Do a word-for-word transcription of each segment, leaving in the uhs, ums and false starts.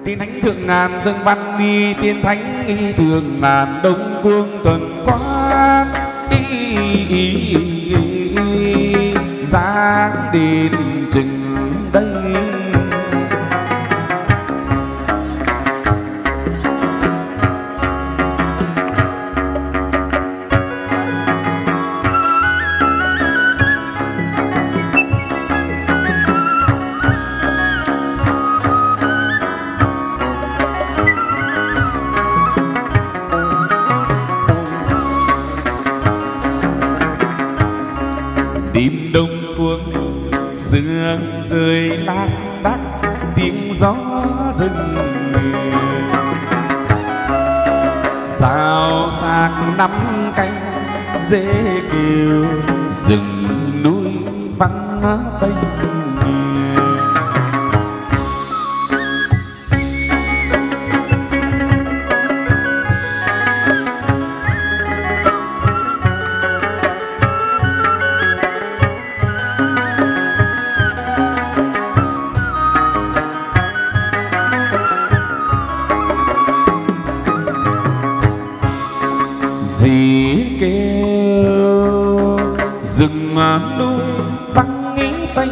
Tiên thánh thượng ngàn dâng văn đi, tiên thánh y thượng ngàn đông vương tuần quán y giáng đền chừng đây. Đêm đông cuống sương rơi lác đác, tiếng gió rừng sao xác nắm cánh dễ kêu, rừng núi vắng tênh. Dì kêu rừng núi vắng nghĩ tênh,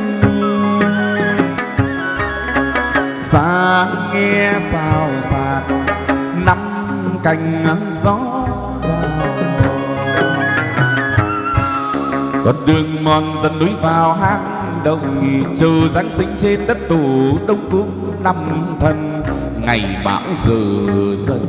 xa nghe sao xạc nắm cành gió đào. Con đường mòn dần núi vào hang động, nghỉ châu giáng sinh trên đất tổ đông cung năm thần, ngày bão giờ dần.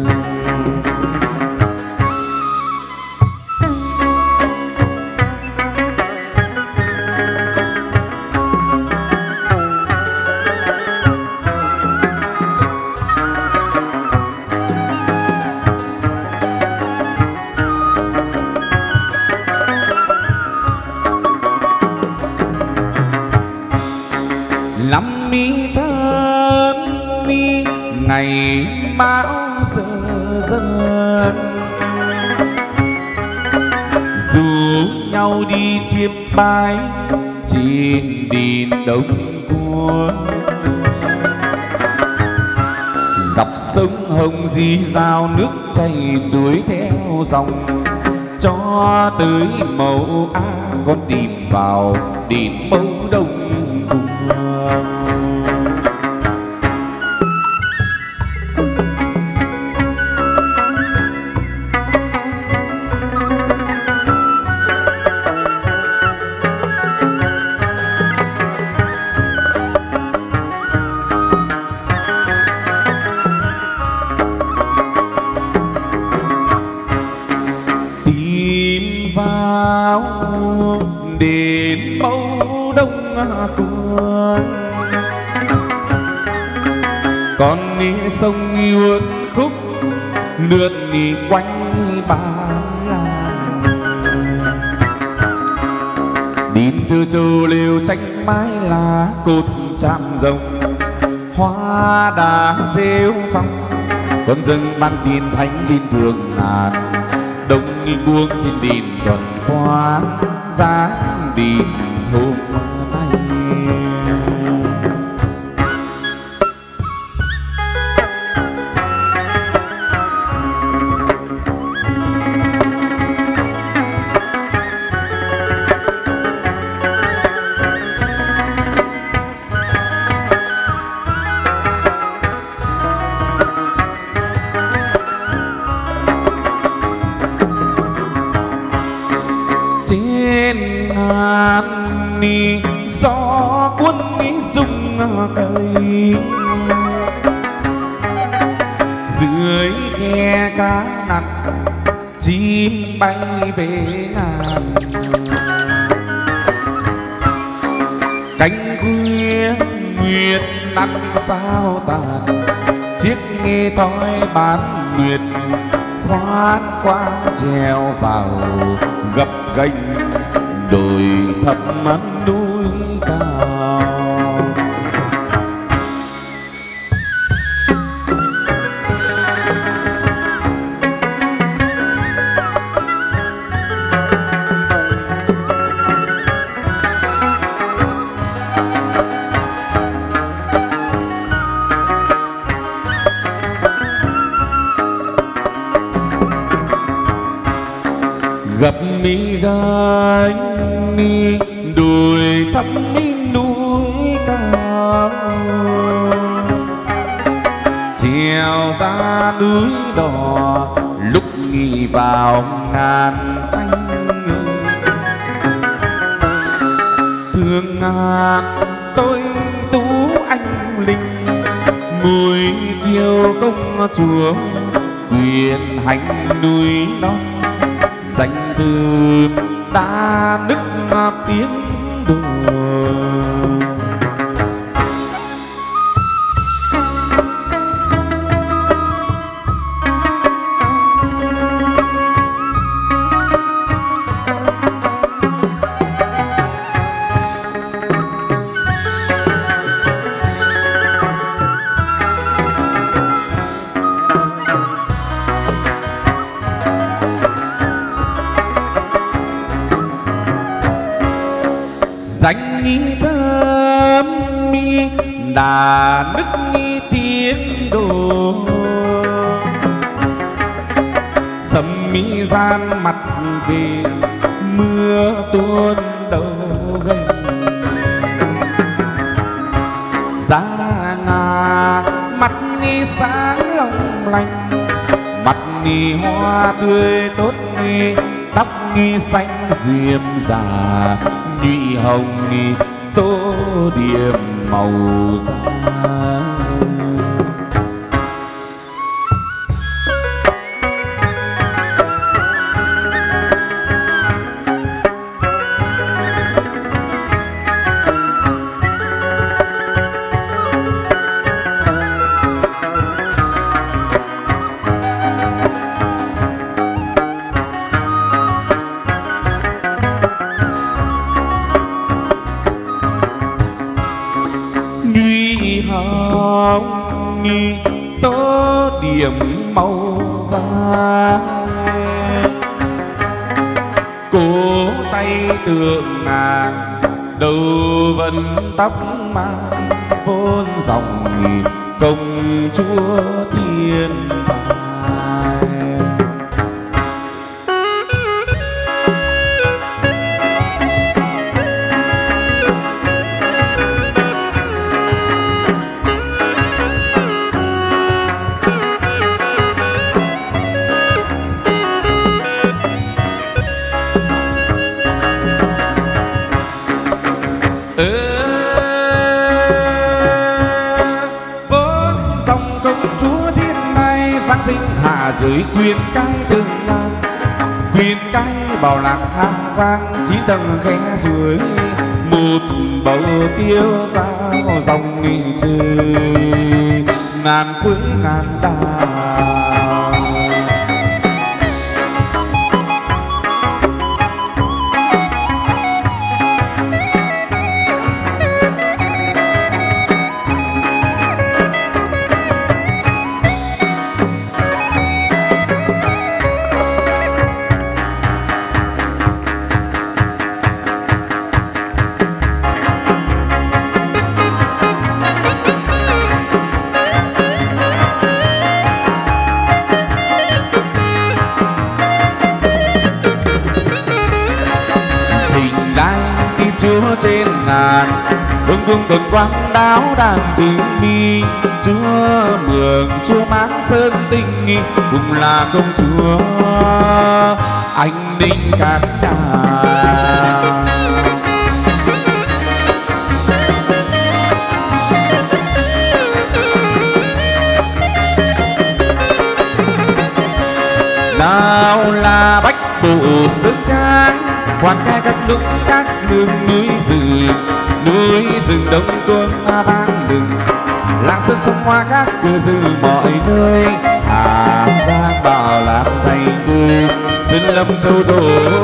Lắm mi thân mi ngày bão giờ dần, rủ nhau đi chiêm bái trên đền đông cuốn. Dọc sông Hồng dì dào nước chảy suối theo dòng, cho tới Mậu Á con tìm vào đền Mẫu Đông Cung. Tìm vào đền Mẫu Đông Cung, con đi sông uốn khúc lượn đi quanh ba làng. Đền Từ Châu lều tranh mái lá cột chạm rồng, hoa đà rêu phong, con dâng ban tiên thánh trên thượng ngàn đông nghi cuông trên đền tuần quán giáng đền hôm nay. Trên ngàn ni gió cuốn mi rung cây, dưới khe cá nặn chim bay về ngàn. Cánh khuya nguyệt nặn sao tàn, chiếc nghe thói bán nguyệt khoan khoan treo vào gập ghềnh đồi thấp mắt núi cao. đồi thấp núi cao, trèo ra núi đỏ lúc nghỉ vào ngàn xanh. Thương ngàn tôi tú anh linh, ngồi kiêu công chúa quyền hành núi non, danh từ đã nức tiếng đồn. Danh nghi thơm mi đà nức nghi tiếng đổ, sầm mi gian mặt về mưa tuôn đầu gầy. Giá ngà mặt nghi sáng long lanh, mặt nghi hoa tươi tốt nghi, tóc nghi xanh diêm già, nhụy hồng nghi tô điểm màu da. Nhụy hồng nghi tô điểm màu da, cổ tay tượng ngàn đầu vân tóc mang vốn dòng nghi công chúa thiên tài. Giáng sinh hạ giới quyền cai từng ngang, quyền cai bảo lạc Hà Giang, chín tầng khe suối một bầu tiêu dao dòng nghỉ chơi ngàn quế ngàn đào. Chúa trên ngàn vương vương tuần quang đáo đàn chứng mi, Chúa mường Chúa mãn sơn tinh nghi cùng là công chúa anh ninh cát đà. Nào là bách bộ sơn trang, quan ca các lúc các nương núi rừng, núi rừng đông tuôn vang lừng, làng sơn sông hoa các cửa rừng mọi nơi, Hà Giang bảo làm thành tươi, sơn lâm châu thổ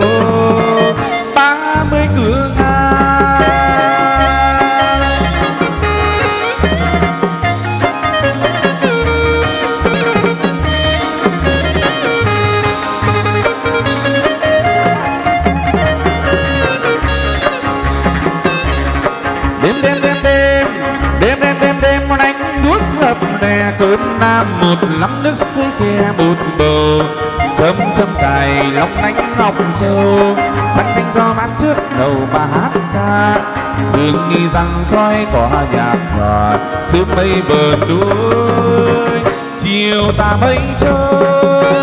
ba mươi cửa ngang. Đêm đêm đêm đêm đêm đêm đêm đêm đánh đuốc lập đè cơn nam một lắm nước suối khe một bầu, chấm chấm cài long lanh ngọc châu, sắc thanh gió mát trước đầu bà hát ca. Sương nghi rằng khói có nhạc nhòa, sương mây bờ núi chiều ta mây trôi.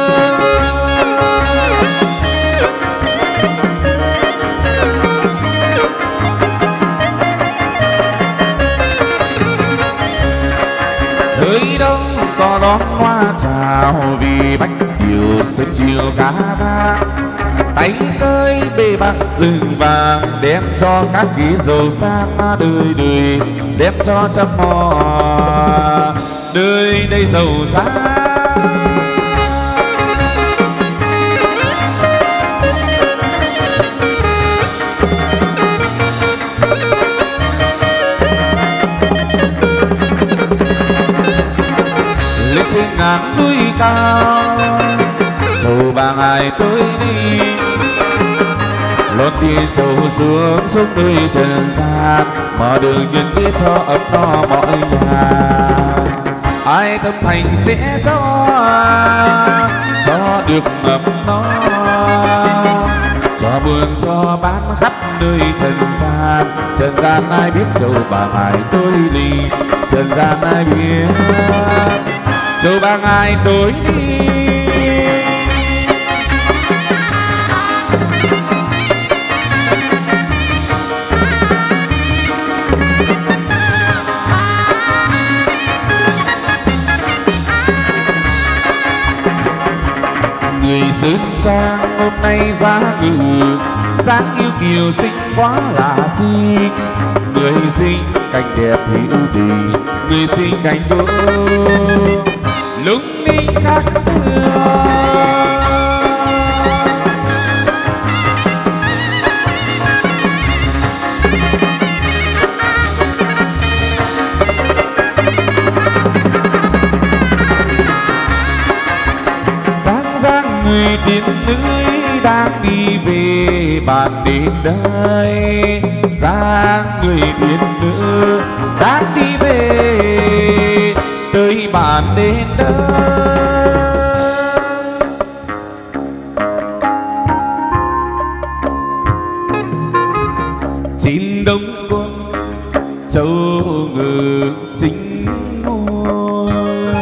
Nơi đâu có đón hoa chào, vì bách điều sớm chiều cá vàng. Tay tới bê bạc sừng vàng, đem cho các ký giàu sang đời đời, đem cho trăm hoa đời đây giàu sang. Lên trên ngàn núi cao, châu ba ngày tới đi, lót đi châu xuống xuống nơi trần gian, mở đường nhân nghĩa cho ấm no mọi nhà. Ai tâm thành sẽ cho cho được ấm no, cho buồn cho bán khắp nơi trần gian. Trần gian ai biết châu ba ngày tôi đi, trần gian ai biết châu ba ngày tôi đi. Người Sơn Trang hôm nay ra ngự, dáng yêu kiều xinh quá là xinh. Người xinh cảnh đẹp hữu tình, người xinh cảnh đô lung linh khác thường. Người tiên nữ đang đi về bàn đến đây, dáng người tiên nữ đang đi về tới bàn đến đây. Trên đông quân châu ngự chính ngôi,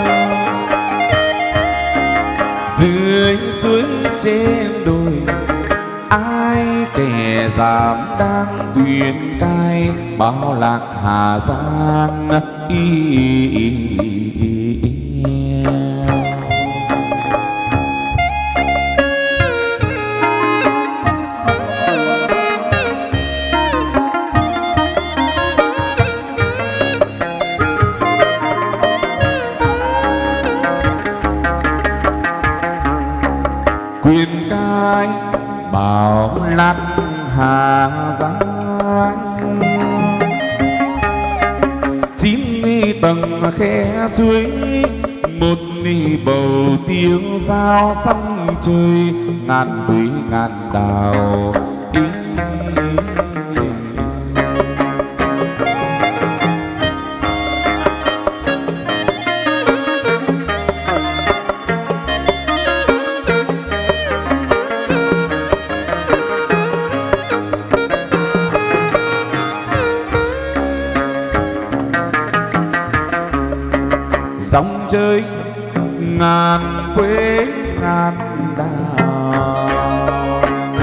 dưới suối trên đồi ai kẻ dám đang quyền cai, bao lạc Hà Giang y, y, y, y, y. Quyền cai bảo lạc Hà Giang, chín tầng khe suối, một bầu tiếng giao sông trời, ngàn núi ngàn đào ý. Dòng chơi ngàn quê ngàn đào,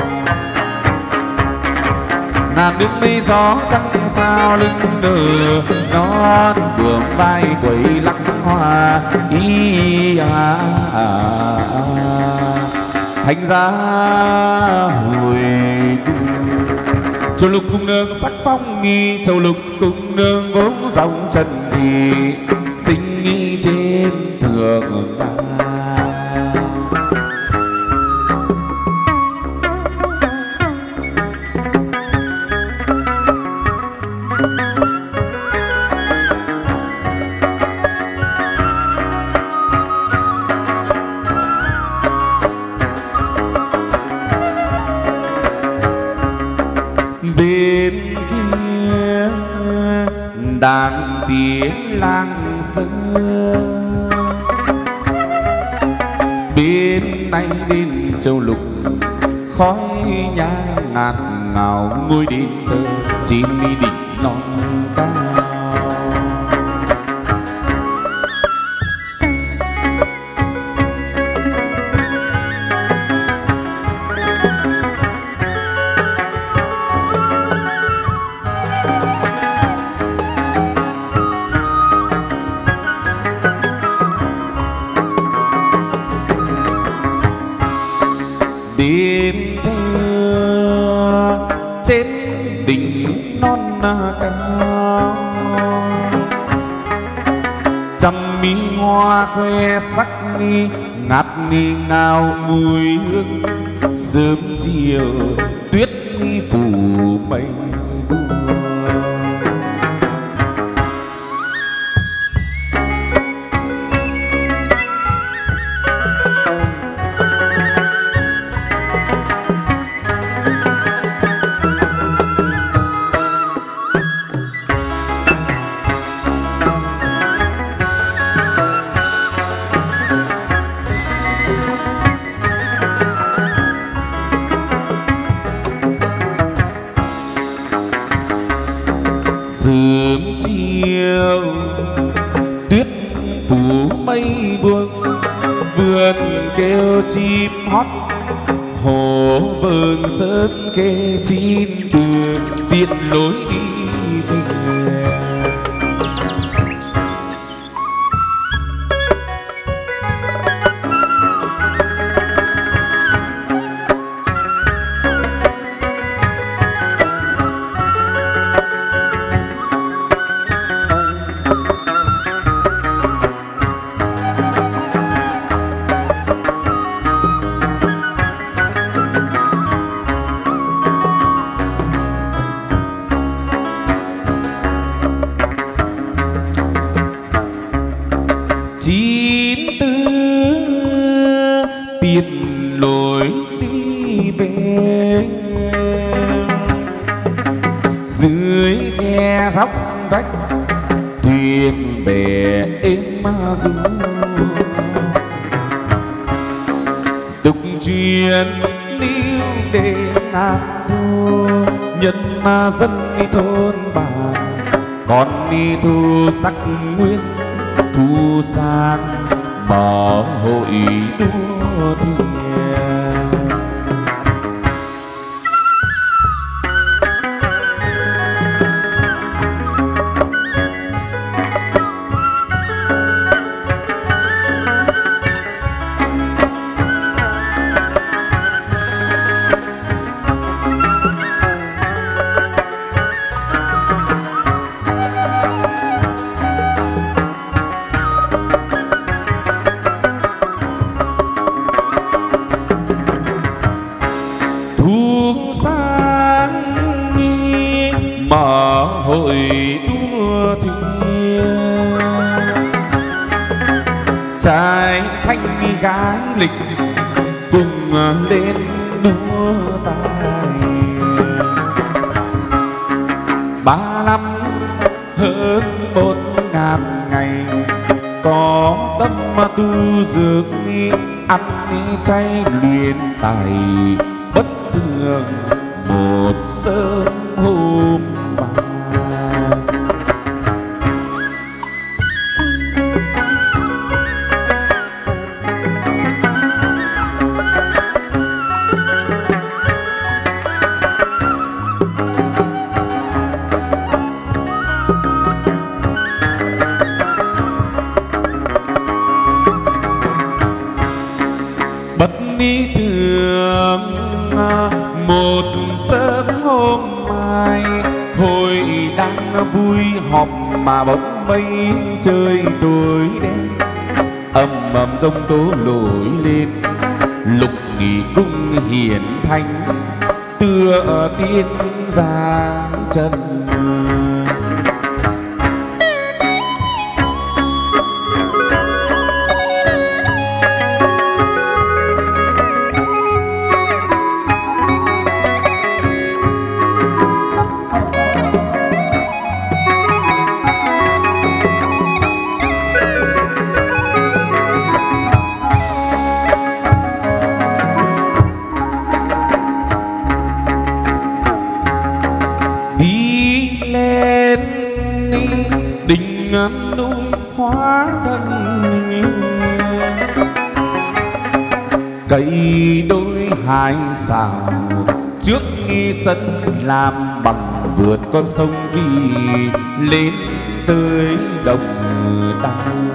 ngàn nước mây gió trăng sao lưng nở, non đường vai quẩy lắc hoa ý à, à, à. Thành ra hồi châu lục cung nương sắc phong nghi, châu lục cung nương vốn dòng trần thì sinh nghi trên thượng ta. Bên kia đàn tiếng lang xưa, bên nay đến châu lục khói nhang ngạt ngào ngôi đền thờ trên đỉnh non cao. Đền thờ trên đỉnh non cao, trăm mi hoa khoe sắc ni ngát ni ngào mùi hương, sớm chiều tuyết ni phủ mây đua. Sớm chiều tuyết phủ mây buông, vườn kêu chim hót hồ vườn sơn kê chín tường tiện lối đi về. Chín tư tiền lối đi về, dưới ghe róc rách thuyền bè êm du. Tục truyền níu để ngàn thu, nhân dân đi thôn bản còn đi thu sắc nguyên thu sang mở hội đua thuyền. Thu sang mở hội đua thuyền, trai thanh gái lịch cùng lên đua tài. Ba năm hơn bốn ngàn ngày có tâm tu dược ăn chay luyện tài, bất thường một sớm hôm mà. Bất ni thường một sớm hôm mai, hồi đang vui họp mà bỗng mây trời tối đen, ầm ầm giông tố nổi lên. Lục nghỉ cung hiển thanh tựa tiên ra chân. lên đỉnh núi hóa thân, cây đôi hai xào trước nghi sân làm bằng vượt con sông đi lên tới đồng đăng.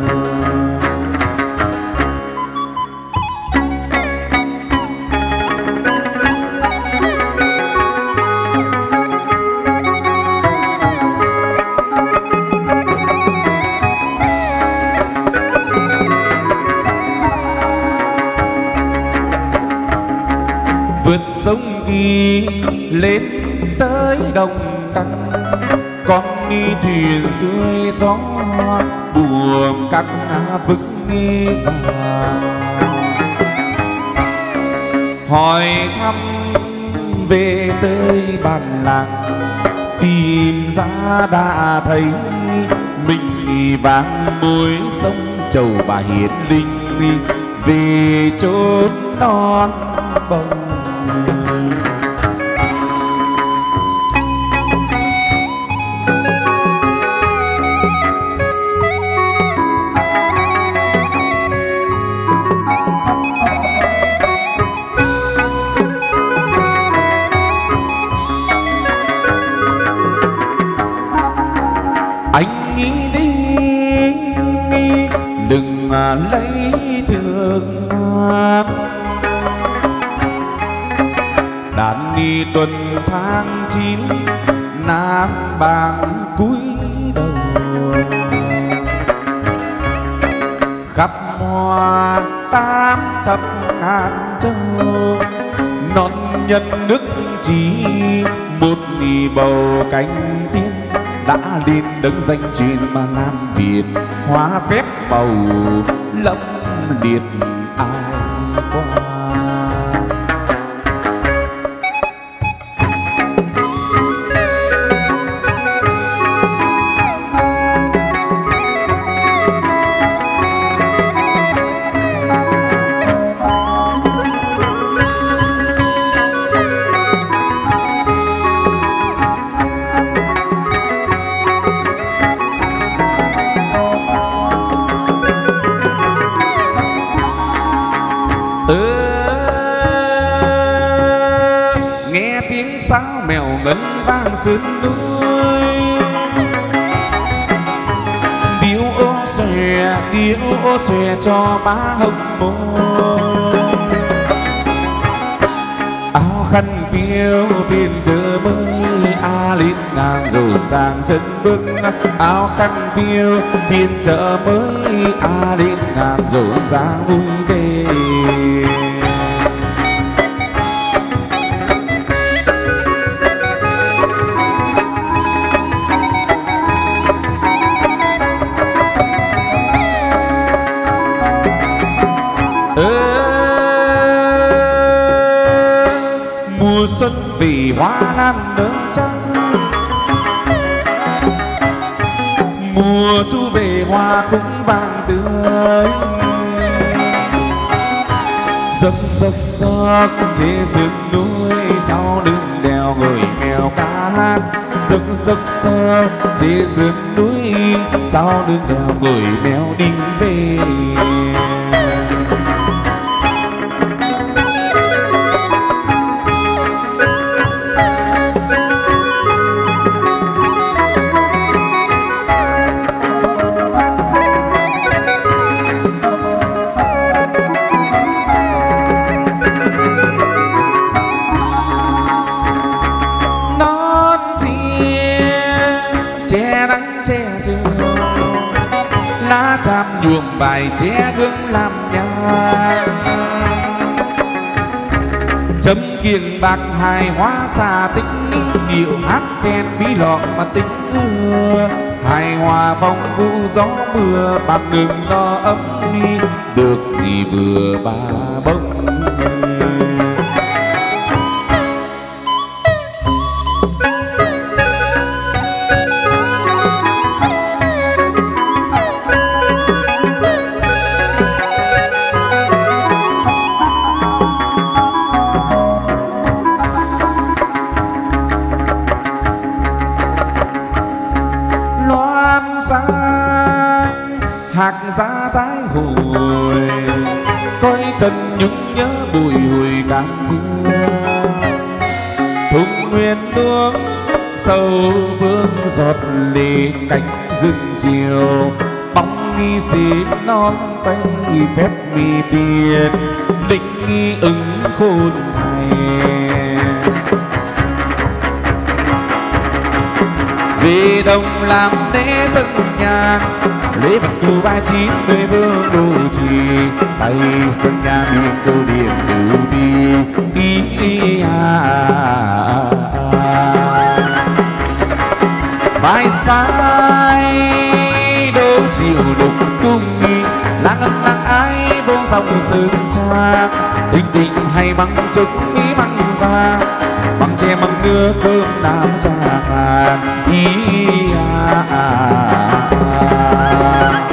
Vượt sông đi lên tới đồng đăng, con đi thuyền dưới gió buồm các vực đi vào, hỏi thăm về tới bản làng, tìm ra đã thấy mình vang môi sông Chầu Bà Hiền Linh về chốn non bồng. Anh nghĩ đi đừng lấy thương đàn đi tuần tháng chín Nam Bang cúi đầu, khắp hoa tám thập ngàn châu, non nhân nước chỉ một nì bầu cánh tiên đã lên đứng danh truyền mà Nam Việt hóa phép màu lẫm liệt ai qua. Nghe tiếng sáo mèo ngân vang sườn núi, điệu ô xòe điệu ô xòe cho má hồng môi, áo khăn phiêu phiên giờ mới a lít nàng rộn ràng chân bước, áo khăn phiêu phiên chợ mới a lít nàng rộn ràng vui về. Mùa xuân vì hoa lan nở trắng, mùa thu về hoa cũng vàng tươi, dốc dốc dốc trên sườn núi sau lưng đèo người mèo ca hát, dốc dốc dốc trên sườn núi sau lưng đèo người mèo đi về. Che nắng che sương lá chàm nhuộm bài che gương làm nhà, chấm kiềng bạc hài hóa xa tính điệu hát then bí lọ mà tính mưa hài hòa phong vũ gió mưa bạc đường lo ấm đi được thì vừa ba bông. sai hạc giá tái hồi coi chân nhung nhớ bùi hồi càng thương thung nguyên nước sâu vương giọt lệ cánh rừng chiều bóng nghi xí non tay phép mi biển định nghi ứng khôn này về đồng làm lễ dân nhang lễ vật cù ba chín người vương đồ trì tay sân nhang miệng câu điểm lưu đi ý ý à, à, à. Mai sai đâu chịu đục cung nghi lang ân lang ái vô dòng sương trang tình tình hay măng trúc mỹ măng giang bằng tre bằng nước cơm nam trà ý à, à, à.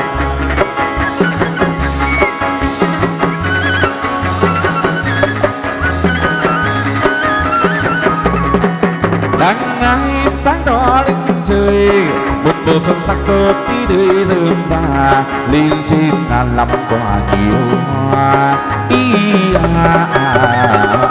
Đằng ngày sáng đỏ đứng trời một mùa xuân sắc tốt tí đời rơm ra lên trên ngàn lắm quả nhiều hoa ý à, à, à.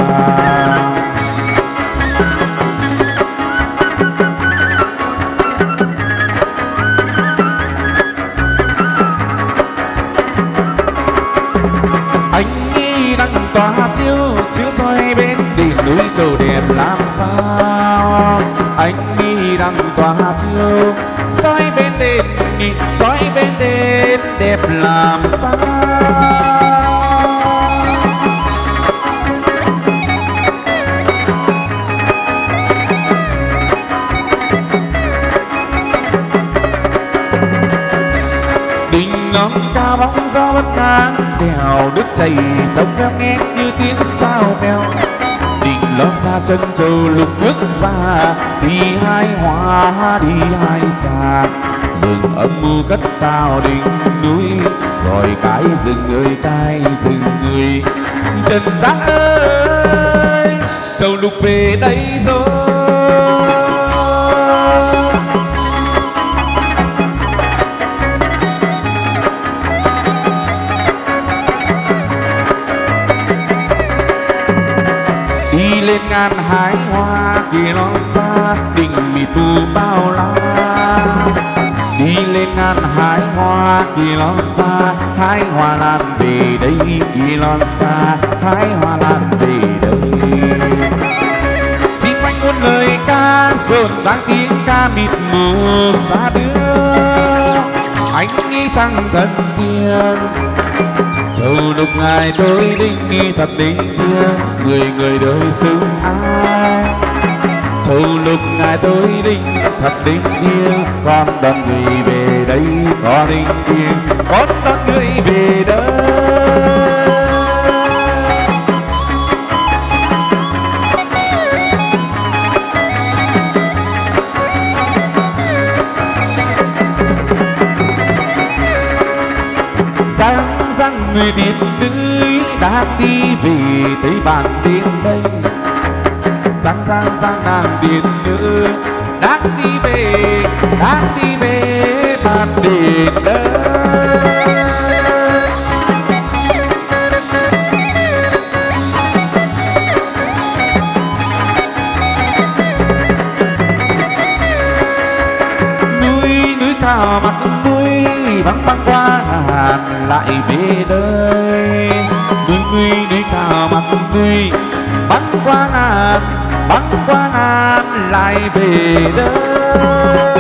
Tỏa chiếu chiếu soi bên đỉnh núi trầu đẹp làm sao anh đi đang tỏa chiếu soi bên đền soi bên đền đẹp làm sao đình ngắm cao bóng gió bất ngang đèo nước chảy sông veo nghe như tiếng sao veo định lót ra chân châu lục nước ra đi hai hoa đi hai trà rừng âm mưu cất cao đỉnh núi gọi cái rừng ơi cái rừng người trần gian ơi châu lục về đây rồi lên ngàn hái hoa kia nó xa đỉnh mịt mù bao la đi lên ngàn hái hoa kia nó xa hái hoa lan về đây kia nó xa hái hoa lan về đây xin quanh muôn lời ca rộn vang tiếng ca mịt mù xa đưa anh nghĩ chẳng thân thiên châu lục ngài tôi đinh nghi thật đinh kia người người đời xưng ai châu lục ngài tôi đinh thật đinh kia con đón người về đây có đinh kia con đón người về đây người Việt nữ đang đi về tới bàn tiên đây sáng sáng sáng nàng Việt nữ đang đi về đang đi về bàn tiên đây núi núi cao mặt núi băng băng qua ngàn lại về đây núi núi núi cao mặt núi băng qua ngàn băng qua ngàn lại về đây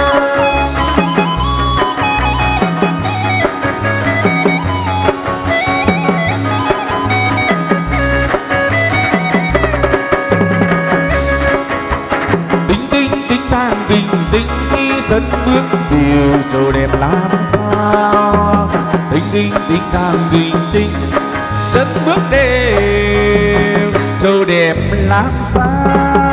tinh tinh tinh tang tinh tinh chân bước điều châu đẹp làm sao tinh tinh tinh tang tinh tinh chân bước đều châu đẹp làm sao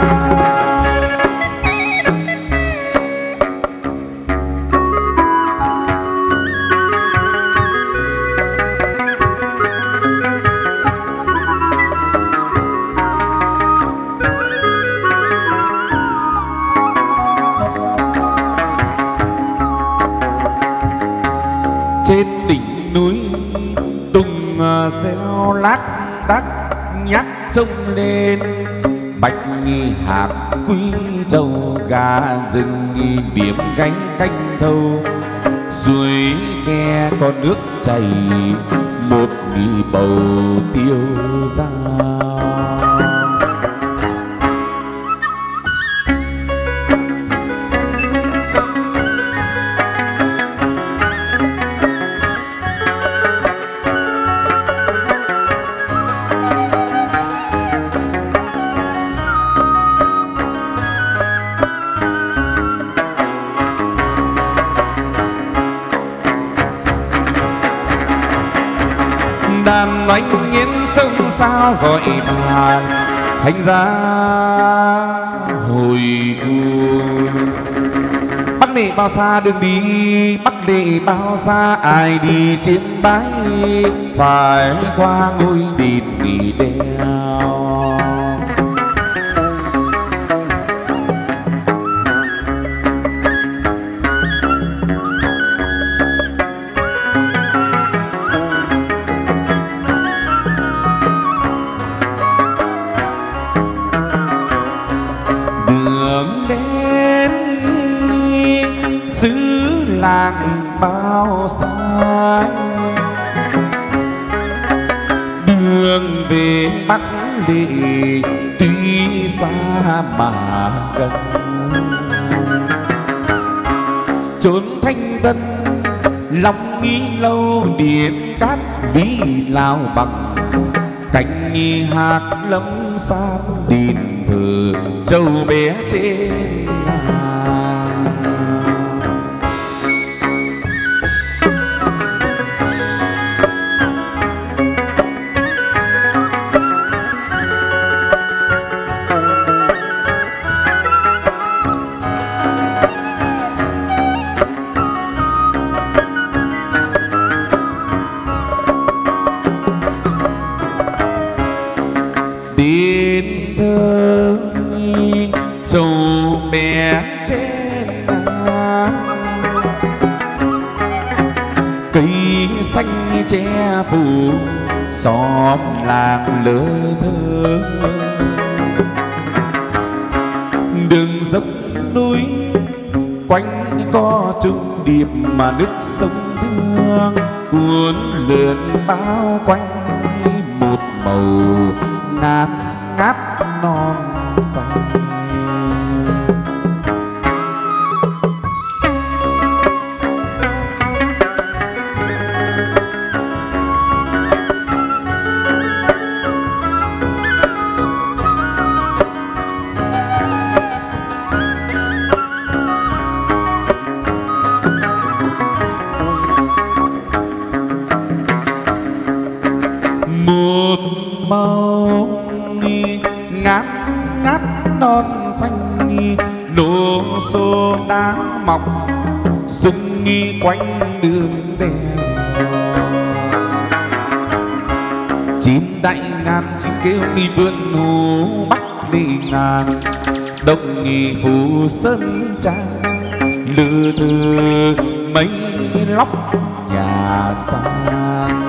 trên đỉnh núi tùng reo lác đác nhắc trông lên, bạch nghi hạc quý trâu gà rừng nghi điểm gáy canh thâu, suối khe có nước chảy một nghi bầu tiêu dao. Đàn oanh nghiến sông sao gọi bàn thành ra hồi cuồng. Bắc Nệ bao xa đường đi, Bắc Nệ bao xa ai đi trên bãi, phải qua ngôi đền nghỉ đeo. Làng bao xa đường về Bắc Lệ tuy xa mà gần, chốn thanh tân lòng nghi lâu điện cát ví lao bằng, cánh nghi hạc lâm san đền thờ châu bé trên đến thơ châu bé trên ngang, cây xanh che phủ xóm làng lơ thơ, đường dốc núi quanh có trung điệp mà nước sông thương cuốn lượn bao quanh một màu ngát ngát non xanh. Một màu ngát ngát non xanh nghi đổ xô đá mọc sung nghi quanh đường đèo, chim đại ngàn chim kêu đi vươn hồ Bắc đi ngàn, đông nghi phủ sơn trang lư thư mấy lóc nhà sang.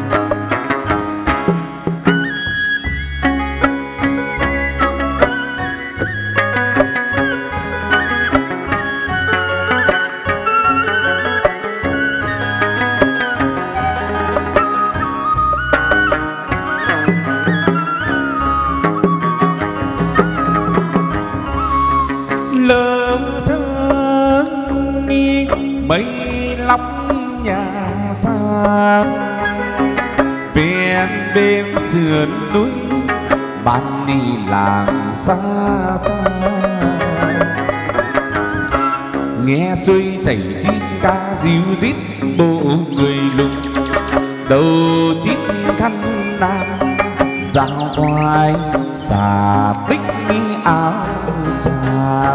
Lơ thơ mấy lóc nhà sang, ven bên sườn núi ban đi làng xa xa, nghe suối chảy chim ca ríu rít bộ người lùng, đầu chít khăn nam dạo quai xà tích áo tràm.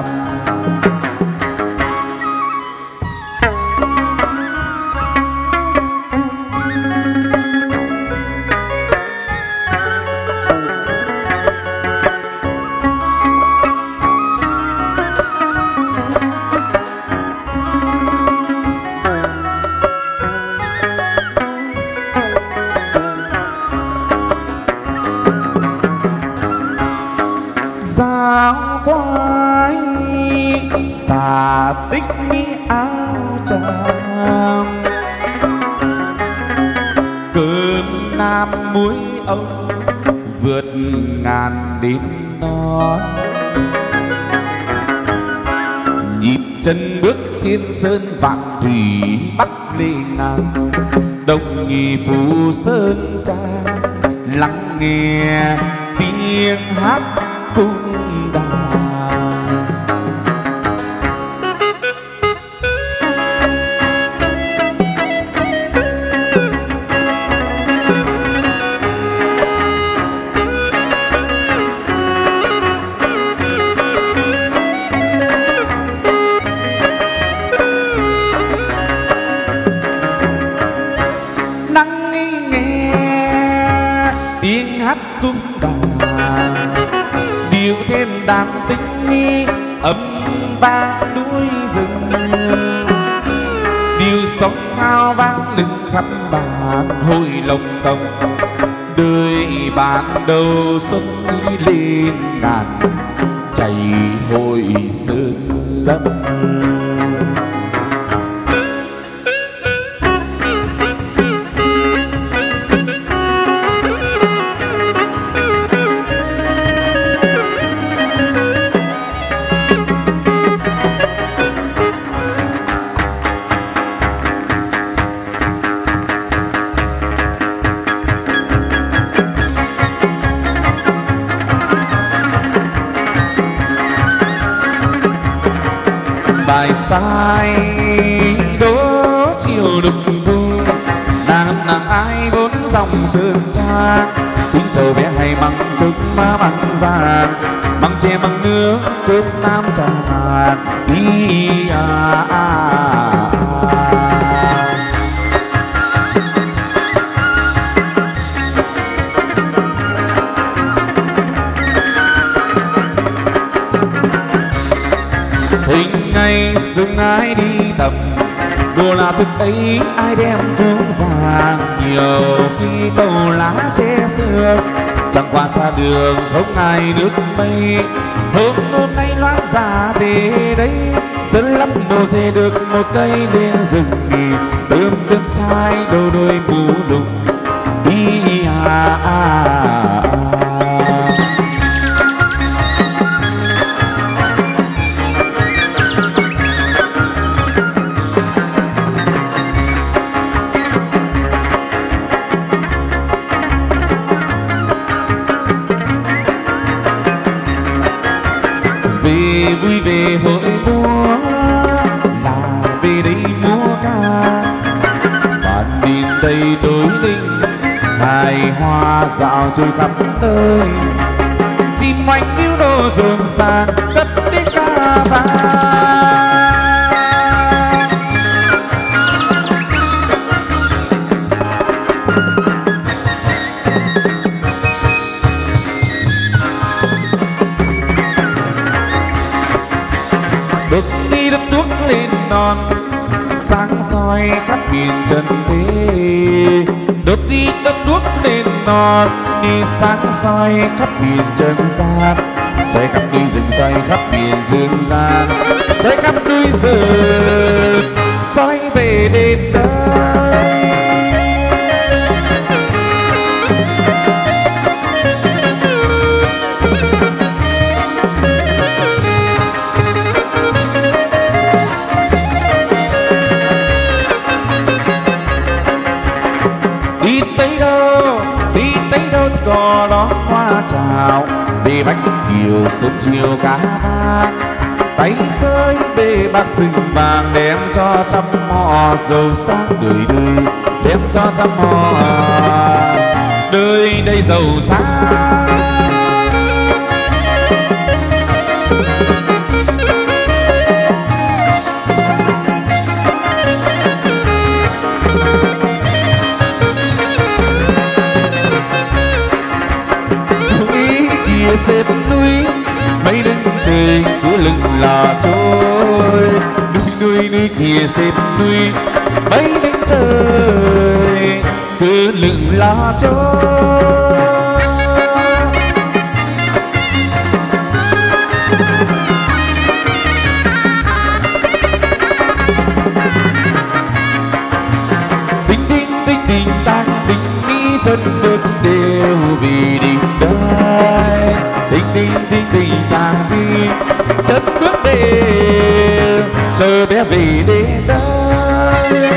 xà tích áo tràm, cơm nam muối âu vượt ngàn đến non, nhịp chân bước thiên sơn vạn thủy bắc lê ngang, đông nghi phù sơn trang lắng nghe tiếng hát cung đàn. Tiếng hát cung đàn điệu thêm đàn tính nghi âm vang núi rừng, điệu sóng hao vang lừng khắp bản hội lồng tông, đời bạn đầu xuân lên ngàn chạy hội sơn lâm. Bài sai đố chiều đục thu, nàng nàng ai vốn dòng sơn trang, tính trầu bé hay măng trứng má măng giàn, măng tre măng nước cơm nam trà hạt đi à, à, à. Hình ngày sương ai đi tầm, đồ là thức ấy ai đem cúng giàng, nhiều khi cầu lá che xưa chẳng qua xa đường không ai nước mây. Hôm hôm nay loan già về đây, sân lắp đồ dê được một cây bên rừng nghỉ, tươm tươm trai đầu đôi mũ lùng đi à, à, à. Về vui về hội múa là về đây múa ca, bạn nhìn đây đối đinh hài hoa dạo chơi khắp nơi, chim hoành yêu đồ rộn ràng cất đi ca vang. Đốt đi đốt đuốc lên non sáng soi khắp miền trần thế, đốt đi đốt đuốc lên non đi sáng soi khắp miền trần gian, soi khắp núi rừng soi khắp miền dương gian, soi khắp núi rừng soi về đêm đây. Đi tới đâu, đi tới đâu có đó hoa chào, về bánh kiều sớm chiều cá vang, tay khơi bê bạc sừng vàng đem cho trăm họ giàu sang đời đời, đem cho trăm họ đời đây giàu sang. Xếp núi mấy đứng trời cứ lưng là trôi, núi núi núi kia xếp núi mấy đứng trời cứ lưng là trôi. chờ bé về đến đây.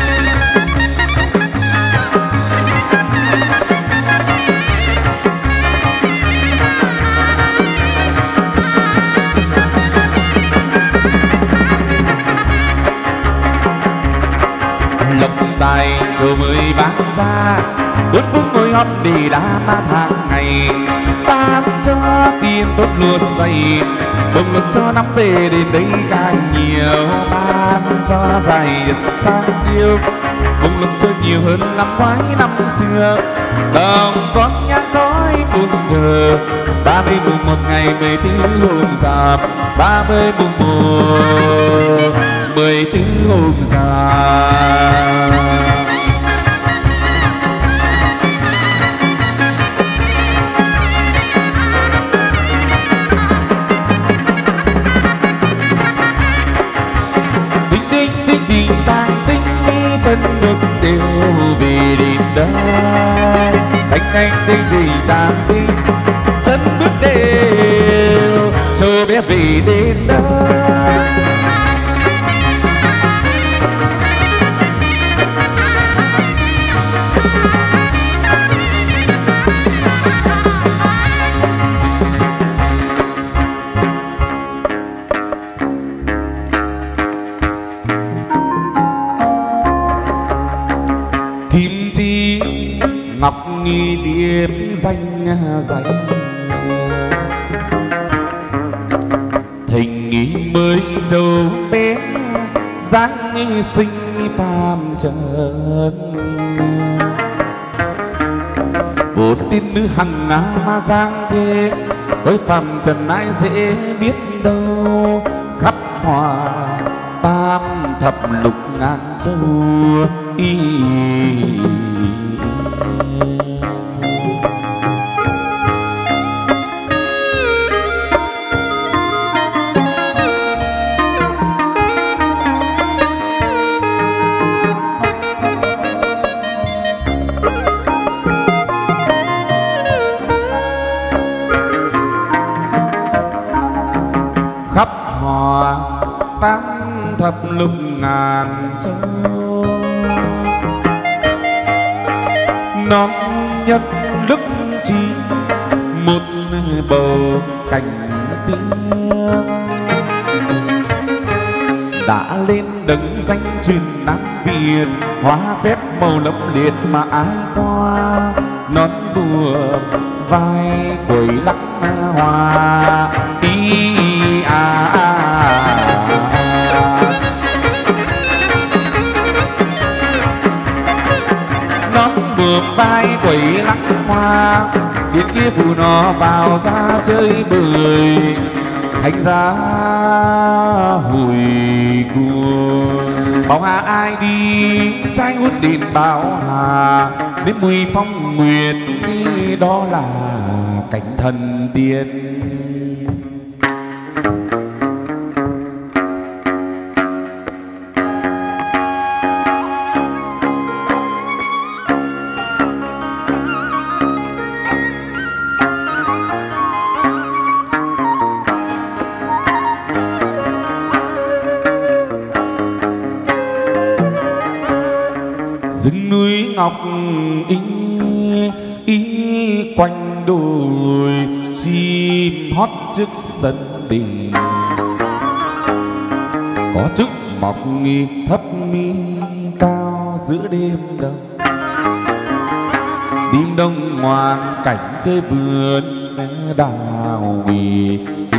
Lộc tài rồi mới bán ra bốn bước ngồi hót đi đã ba tháng ngày, bán cho tiền tốt lúa xây bông lực cho năm về đến đây càng nhiều, bán cho dài sang yêu bông lực cho nhiều hơn năm ngoái năm xưa. Đồng con nhang khói phun thờ ba mươi mùng một ngày mười tư hôm giáp, ba mươi mùng một mười tư hôm giáp. Chân nước đều về đến đây, anh anh tinh thì tàn tinh chân bước đều cho bé về đến đây. Kim chi ngọc nghi điệp danh danh, hình nghi mới châu bé dáng nghi sinh phàm trần. Vô tin nữ hằng nga ma giang thế với phàm trần ai dễ biết đâu, khắp hòa tam thập lục ngàn châu y. Khắp hòa tám thập lục ngàn châu, non nhất đức chi một bầu cành tiên, đã lên đấng danh truyền Nam Việt, hóa phép màu lẫm liệt mà ai qua, nón đùa vai quẩy lắc hoa y à, à, à. Nón đùa vai quẩy lắc hoa, điện kia phù nó vào ra chơi bời, thành ra hồi cuồng. Bảo hà ai đi trai hút điện bảo hà, đến mùi phong nguyệt đi đó là cảnh thần tiên. Rừng núi ngọc in ý quanh đồi, chim hót trước sân đình, có trúc mọc thấp mi cao giữa đêm đông. Đêm đông ngoan cảnh chơi vườn đào mì.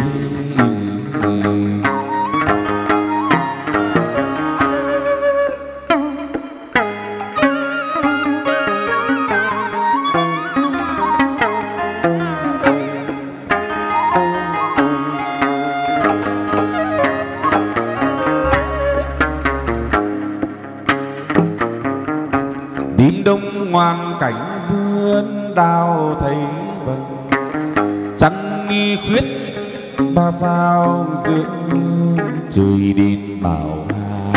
Đêm đông ngoan cảnh vườn đào thấy vầng, trăng nghi khuyết ba sao giữa trời đêm bảo hà,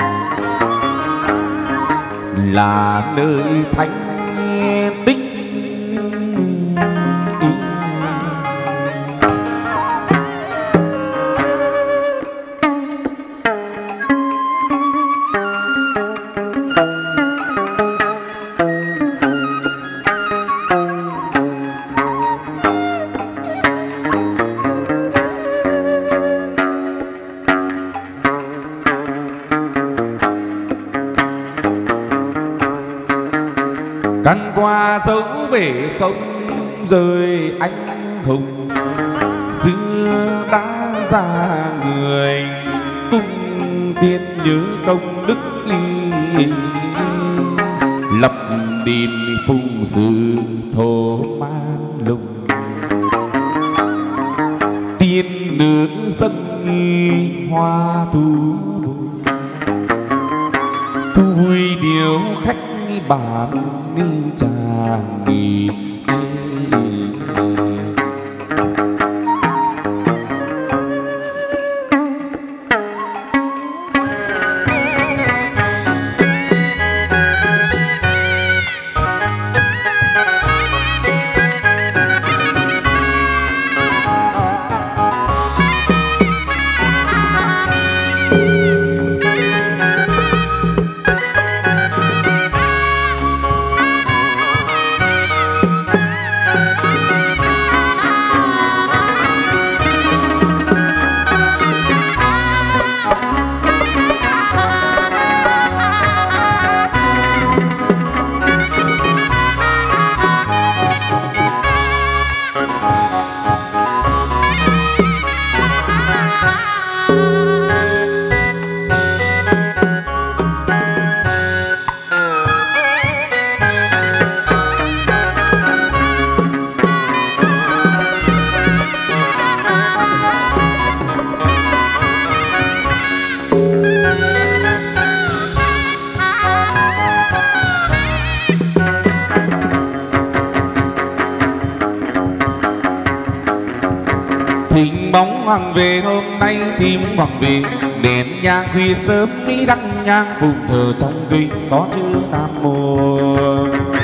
là nơi thánh tích. căn qua dấu bể không rơi anh hùng xưa đã ra người cung tiên nhớ công đức y lập đền phụng sự thổ man lùng tiên nữ dâng nghi hoa thu thu vui điều khách bản đi tràng nghỉ Hoàng về hôm nay thì muốn hoàng về đèn nhang khuya sớm mỹ đăng nhang phụng thờ trong kinh có chữ Nam Mô,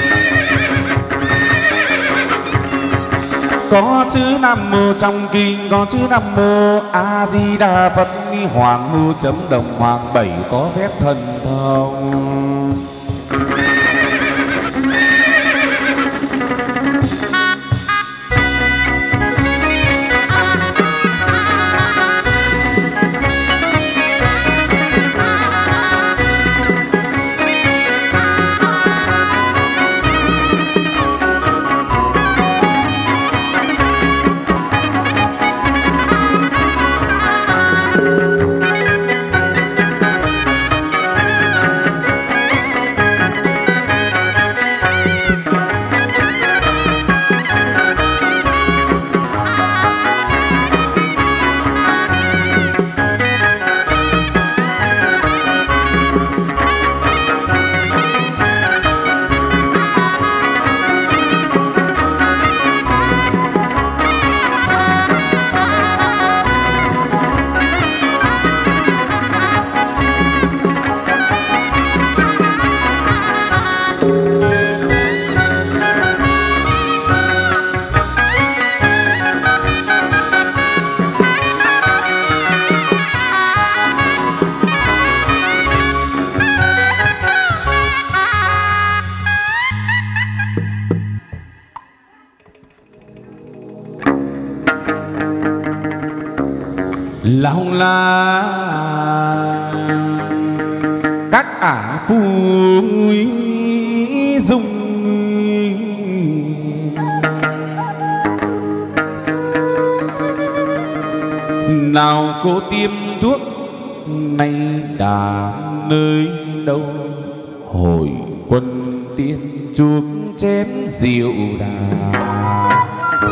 có chữ Nam Mô trong kinh có chữ Nam Mô A Di Đà Phật. Hoàng hưu chấm đồng hoàng bảy có phép thần thông. Lão là các ả phu dung nào cô tiêm thuốc nay đã nơi đâu, hồi quân tiên chuốc chén rượu đà.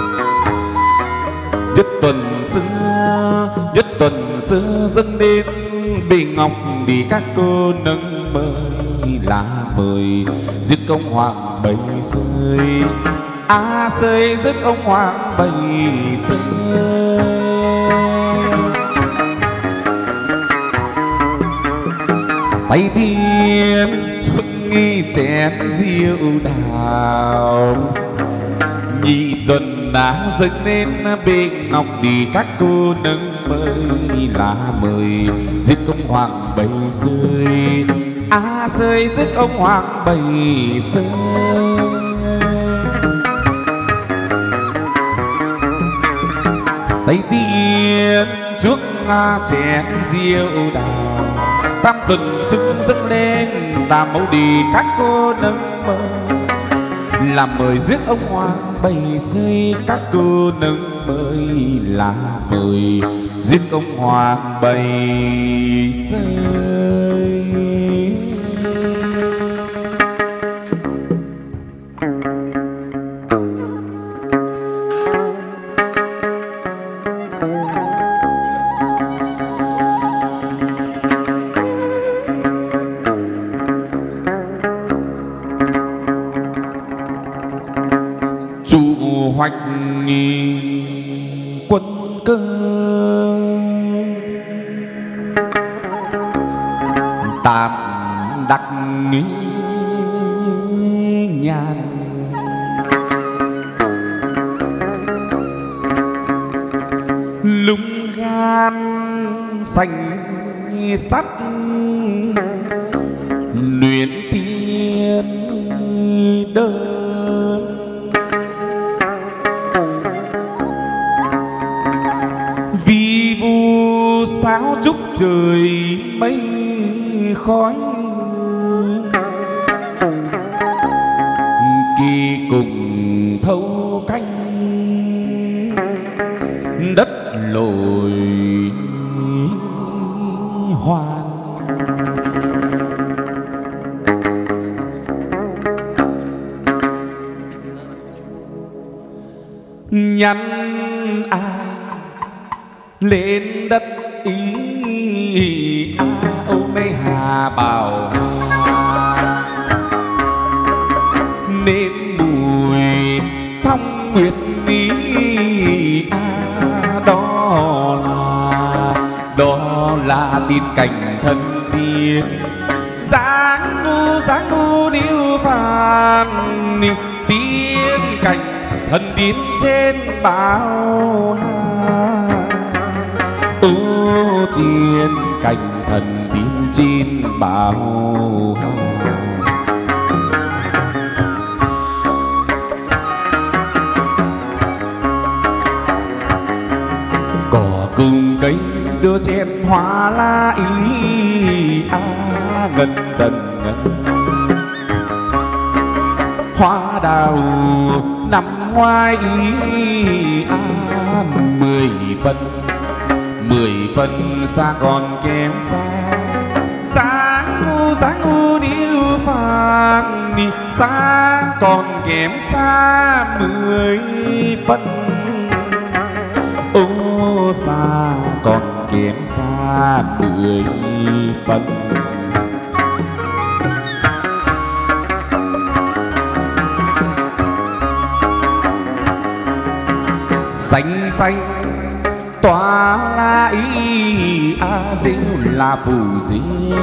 Nhất tuần xưa nhất tuần xưa dâng đến bình ngọc đi các cô nâng mời lá mời giết công hoàng bầy rơi a à, rơi giết ông hoàng bầy rơi. Tay thiên chút nghi chén rượu đào, nhị tuần đã dâng lên bên ngọc đi các cô nâng mời lá mời giết công hoàng bầy rơi a à, rơi giết ông hoàng bầy rơi. Tay tiên trước chén rượu đào, tam tuần chúng dâng lên tam mẫu đi các cô nâng mời làm mời rước ông hoàng bày rơi, các cô nâng mời là mời rước ông hoàng bày rơi. Hoạch quân cơ tạm đắc nhàn, lung gan xanh sắt luyện tiên đơn, vi vu sáo trúc trời mây khói, kỳ cùng thâu canh đất lồi hoan. Nhắn ai lên đất ý a ô mê hà bảo nên mùi phong nguyệt ý a, đó là đó là tin cảnh thân tiên dáng ngu dáng ngu điêu phàn, tiên cảnh thần tiên trên bao hà. Ô tiên cảnh thần tiên trên bao hà, cỏ cùng cây đưa sen hoa la ý a, ngân tần ngân hoa đào năm ngoái ý a, mười phân mười phân xa còn kém xa, sáng ngu sáng ngu điêu phàn đi xa còn kém xa mười phân, ô xa còn kém xa mười phân. Xanh xanh tỏa la ý a, rêu là phù diêu,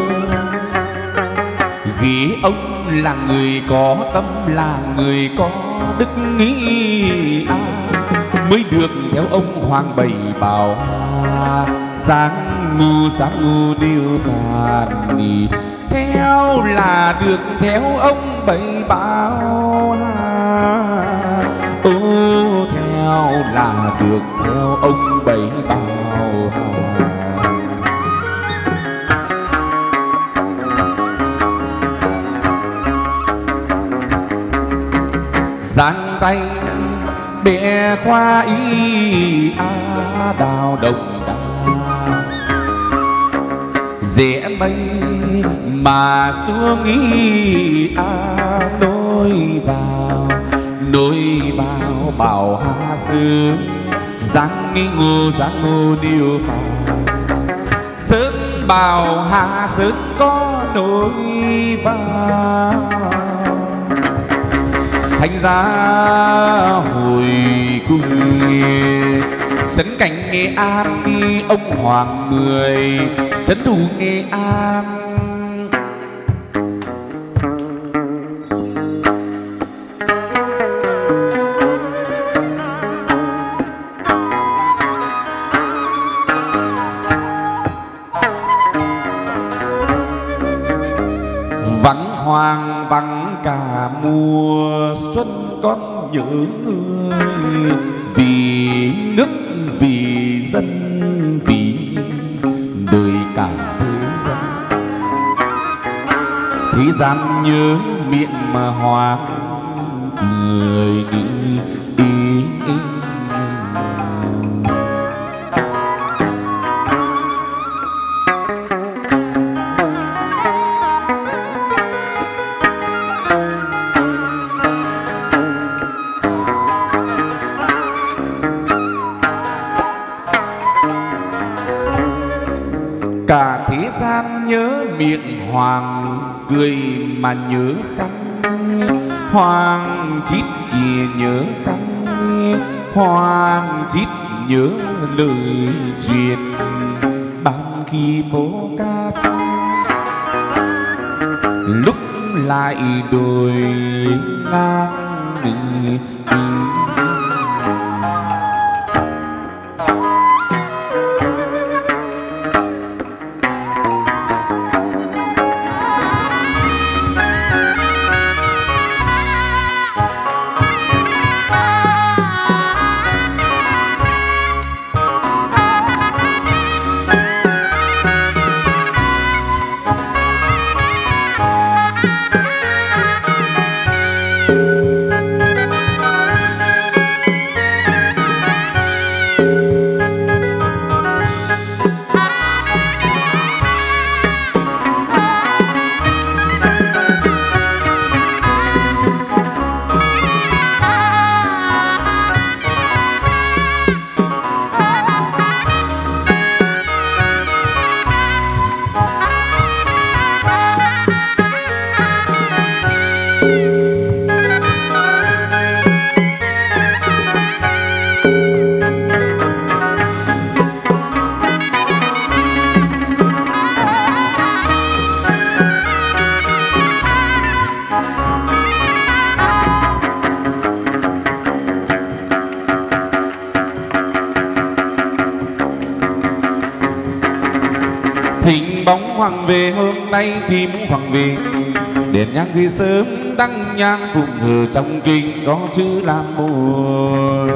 ghế ông là người có tâm, là người có đức ý a, mới được theo ông hoàng bày bảo hà. Sáng ngu sáng ngu điêu phàn đi, theo là được theo ông bày bảo hà. Ô theo là được theo ông bày bảo hà. Giang tay bẻ khoa y a, đào đồng đào rẽ mây mà xuống y a, nối vào nối vào bảo hà sướng. Giang nghi ngô giang ngô điêu phàn, sớm bảo hà sớm có nối vào. Thành ra hồi cung nghe trấn cảnh Nghệ An đi, ông hoàng mười trấn thủ Nghệ An. Vắng hoàng vắng cả mùa xuân, con nhớ người vì nước vì dân vì đời cả thế gian. Thế gian nhớ miệng mà hoàng cười ý, ý, ý. Cả thế gian nhớ miệng hoàng, cười mà nhớ khăn. Hoàng chít kia nhớ khăn, hoàng chít nhớ lời chuyện ban khi phố cát. Lúc lại đồi ngang đi, đi. Hình bóng hoàng về hôm nay thì muốn hoàng về, đèn nhang khi sớm đăng nhang phụng hờ trong kinh có chữ làm mùa.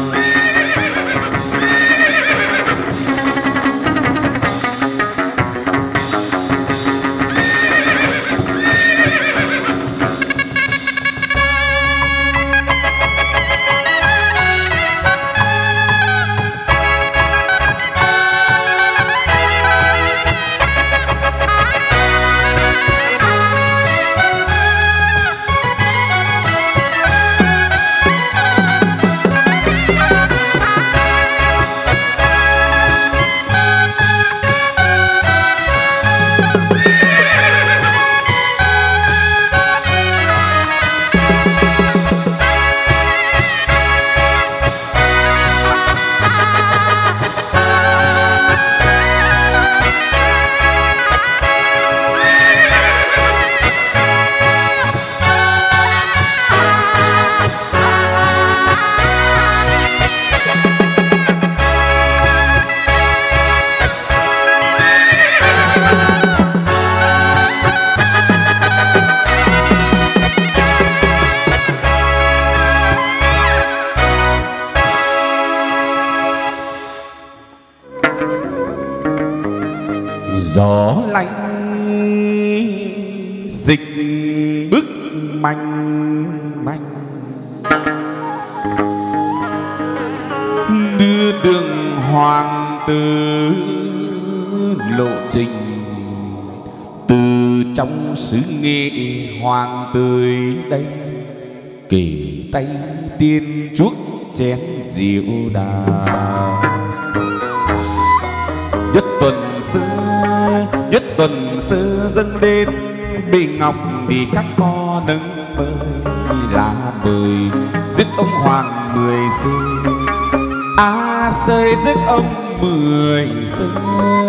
Gió lạnh dịch bức manh manh, đưa đường hoàng tử lộ trình. Từ trong xứ Nghệ hoàng tới đây, kể tay tiên chuốc chén rượu đào. Nhất tuần xưa, nhất tuần xưa dâng lên bình ngọc thì các co nâng bơi lá bơi dứt ông hoàng mười xưa. À rơi dứt ông mười xưa.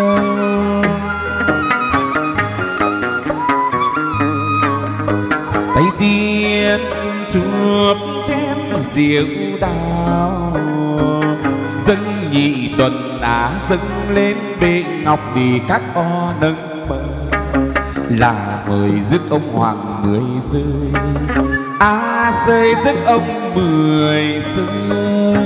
Tay tiên chuốc chén rượu đào, dâng nhị tuần á dâng lên bệ ngọc thì các o nâng bờ là mời dứt ông hoàng mười rơi. À rơi dứt ông mười rơi.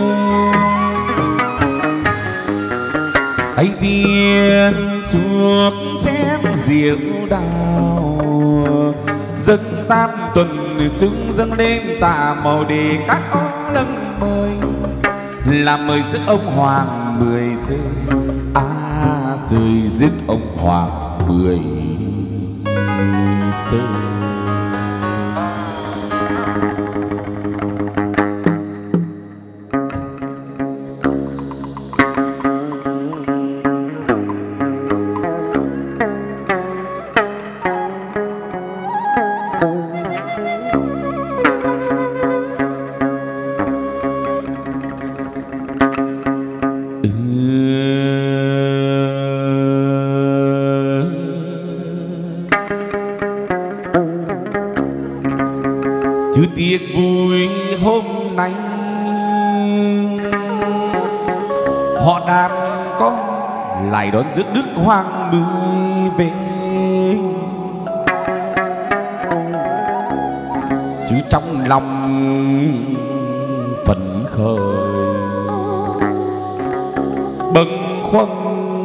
Tay tiên chuốc chén rượu đào, dâng tam tuần chúng dâng lên tạ màu để các ó lâng mời, làm mời rước ông hoàng mười rơi, à rơi rước ông hoàng mười rơi. Chứ tiếc vui hôm nay họ đang có lại đón rước đức hoàng mười về, chứ trong lòng phấn khởi bâng khuâng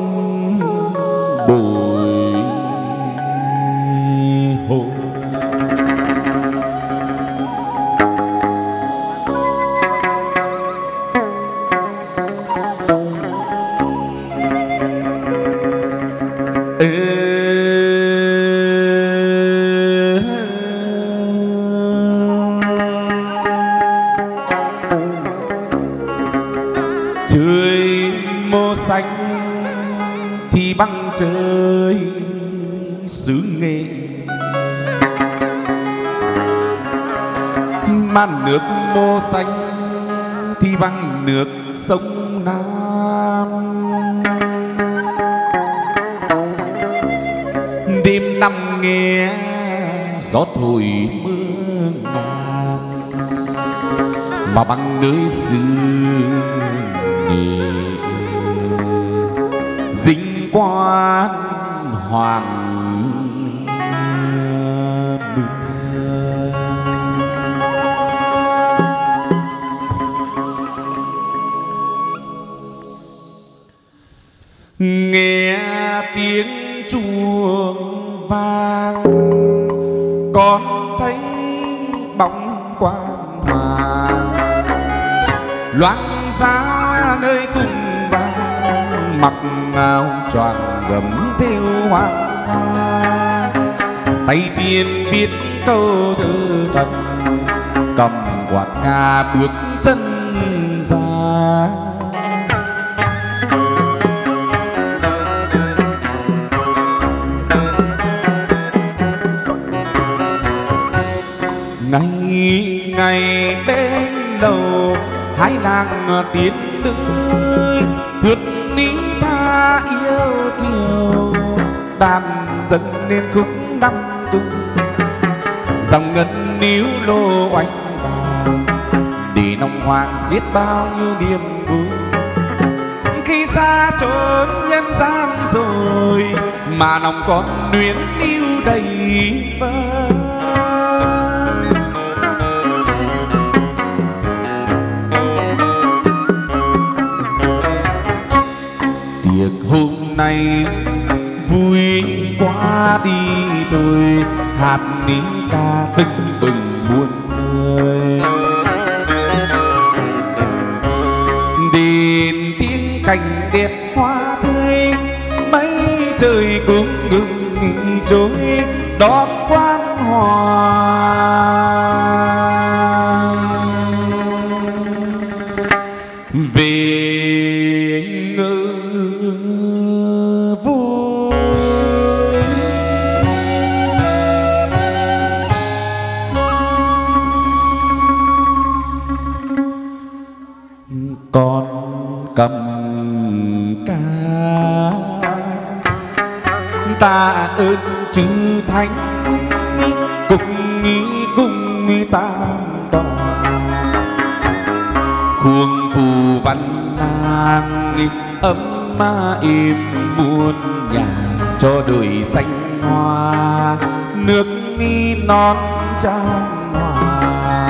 bồi hồi. Trời mô xanh thì băng trời xứ Nghệ, mà nước mô xanh thì băng nước sông Nam. Đêm nằm nghe gió thổi mưa ngàn, mà băng nơi xứ Nghệ dính quan hoàng mưa. Nghe tiếng chuông vang con thấy bóng quan hoàng loáng ra nơi cung vang, mặc áo choàng gấm theo hoa, tay tiên viết câu thơ thần, cầm quạt Nga bước chân ra. Ngày ngày bên đầu hai nàng tiến tới, thướt ní tha yêu kiều, đàn dâng lên khúc đắm tung, dòng ngân níu lô oanh vàng, để nồng hoàng xiết bao nhiêu niềm vui. Khi xa trốn nhân gian rồi, mà nồng còn luyến yêu đầy vơi. Tiệc hôm nay vui quá đi thôi, hát ní ca tưng bừng muôn người. Đền tiếng cành đẹp hoa tươi, mấy trời cũng ngừng nghỉ trôi, đón quan hoàng về ngự vui. Con cầm ca ta ơn chư thánh, cùng nghĩ cùng nghĩ ta đò khuôn phù văn nàng ấm ma im muôn nhà, cho đời xanh hoa nước nghi non trang hòa.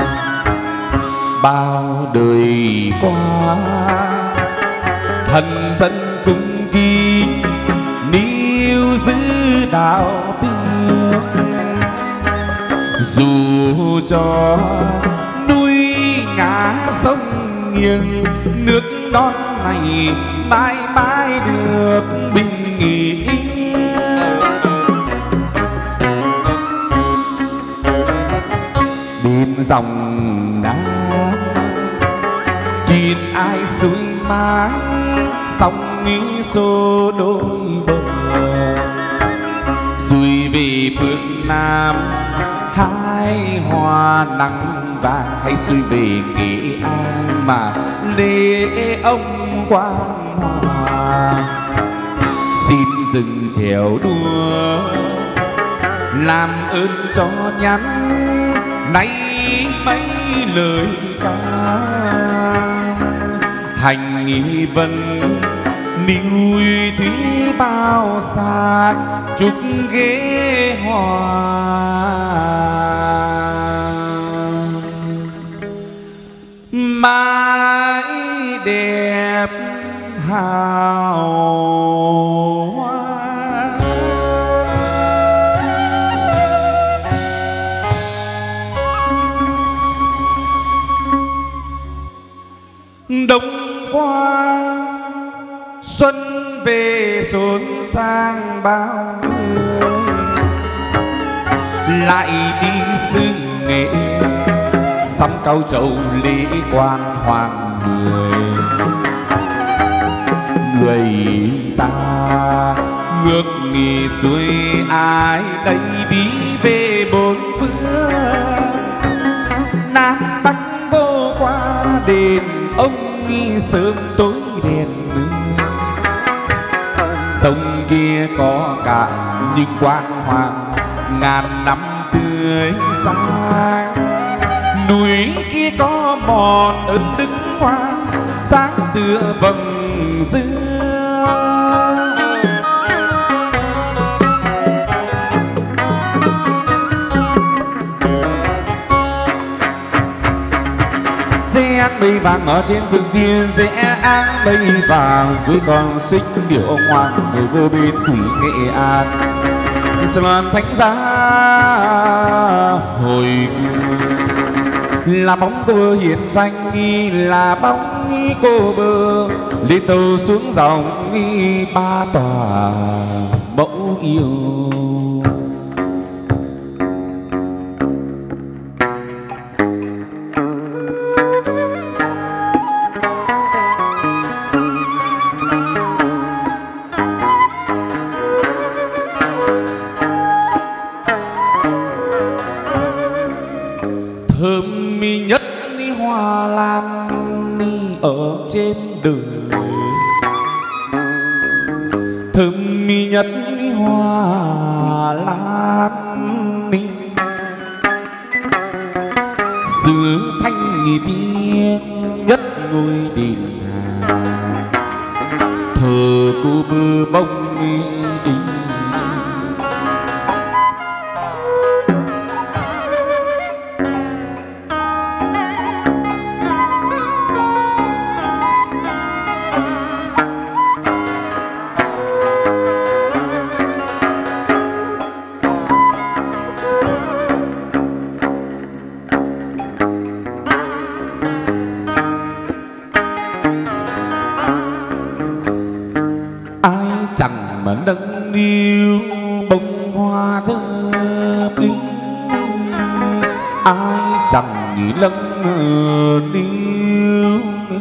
Bao đời qua thần dân cung kính, níu giữ đạo biết dù cho núi ngã sông nghiêng, nước non này mãi mãi được bình yên. Bên dòng Nam nhìn ai xuôi mái, sóng nghĩ xô đôi bờ, xuôi về phương Nam hai hoa nắng vàng, hay xuôi về Nghệ An mà lễ ông quan hòa. Xin dừng chèo đua làm ơn cho nhắn nay mấy lời ca, hành nghi vân níu thúy bao xa, chúc ghế hoa mãi đẹp hào hoa. Đông qua xuân về xốn sang bao người, lại đi xứ Nghệ sắm cao trầu lễ quan hoàng người. Người ta ngước nghỉ xuôi ai đây đi về bốn phương, Nam Bắc vô qua đền ông nghi sớm tối đèn nương. Sông kia có cạn nhưng quang hoàng ngàn năm tươi sáng, núi kia có mòn ơn đứng hoang sáng tựa vầng dương. Rẽ áng mây vàng ở trên thượng tiên, rẽ áng mây vàng cuối con xích điệu ông hoàng người vô bên thủy Nghệ An. Sơn thánh giá hồi là bóng cô hiền danh nghi, là bóng nghi cô bơ lên tàu xuống dòng nghi ba tòa mẫu yêu. Thơm nhất ní hoa lan ní ở trên đời, thơm nhất ní hoa lan ní xứ thanh nghi tiếng nhất ngôi đền hà, thờ cô bơ bông ý. Ai chẳng mà nâng niu bông hoa thơm ý, ai chẳng nghĩ lâng niu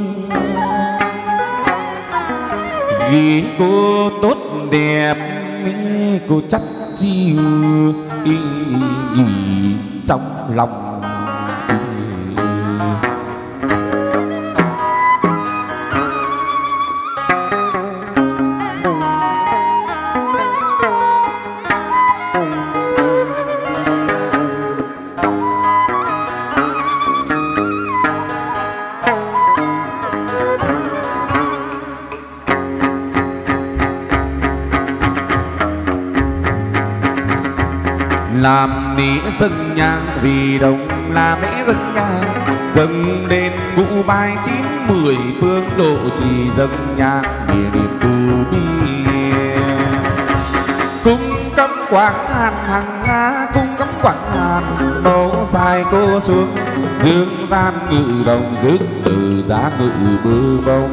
vì cô tốt đẹp, cô chắc chiêu ý nghĩ trong lòng. Làm nỉ dâng nhang vì đồng, làm nỉ dâng nhang dâng đến ngũ bài chín mười phương độ trì, dâng nhang địa điểm tu bi cung cấp quảng hàn hằng nga cung cấm quảng hàn mẫu dài cô xuống dương gian ngự đồng dứt từ giá ngự bư bông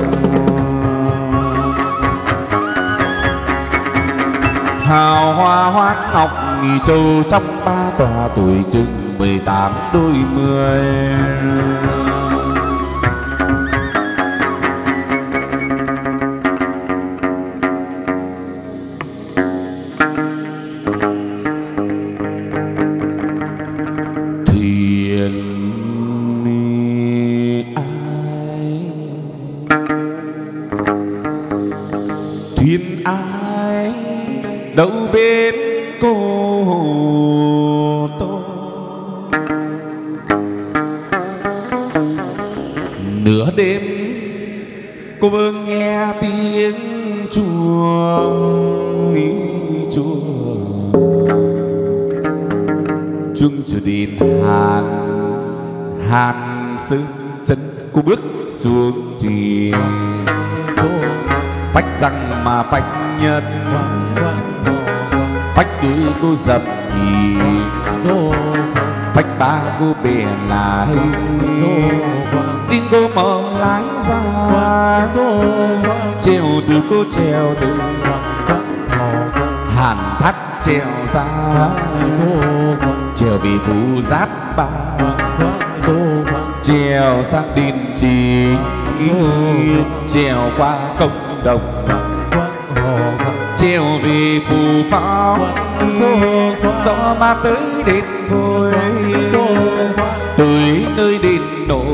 hào hoa hoán ngọc nghỉ châu trong ba tòa tuổi chừng mười tám đôi mươi thuyền ai đâu bên cô tôi nửa đêm cô bơ nghe tiếng chuông nghĩ chuông chuông chưa đến hàn hàn sương chân cô bước xuống thuyền phách răng mà phách nhất phách tứ cô dập nhì phách ba cô bè lái xin cô mở lái ra treo từ cô treo từ hàn thắt treo ra treo vì phù giáp ba treo sang đền trì treo qua công đồng treo về phù pháo cho ma tới đền thôi tới nơi đền nổ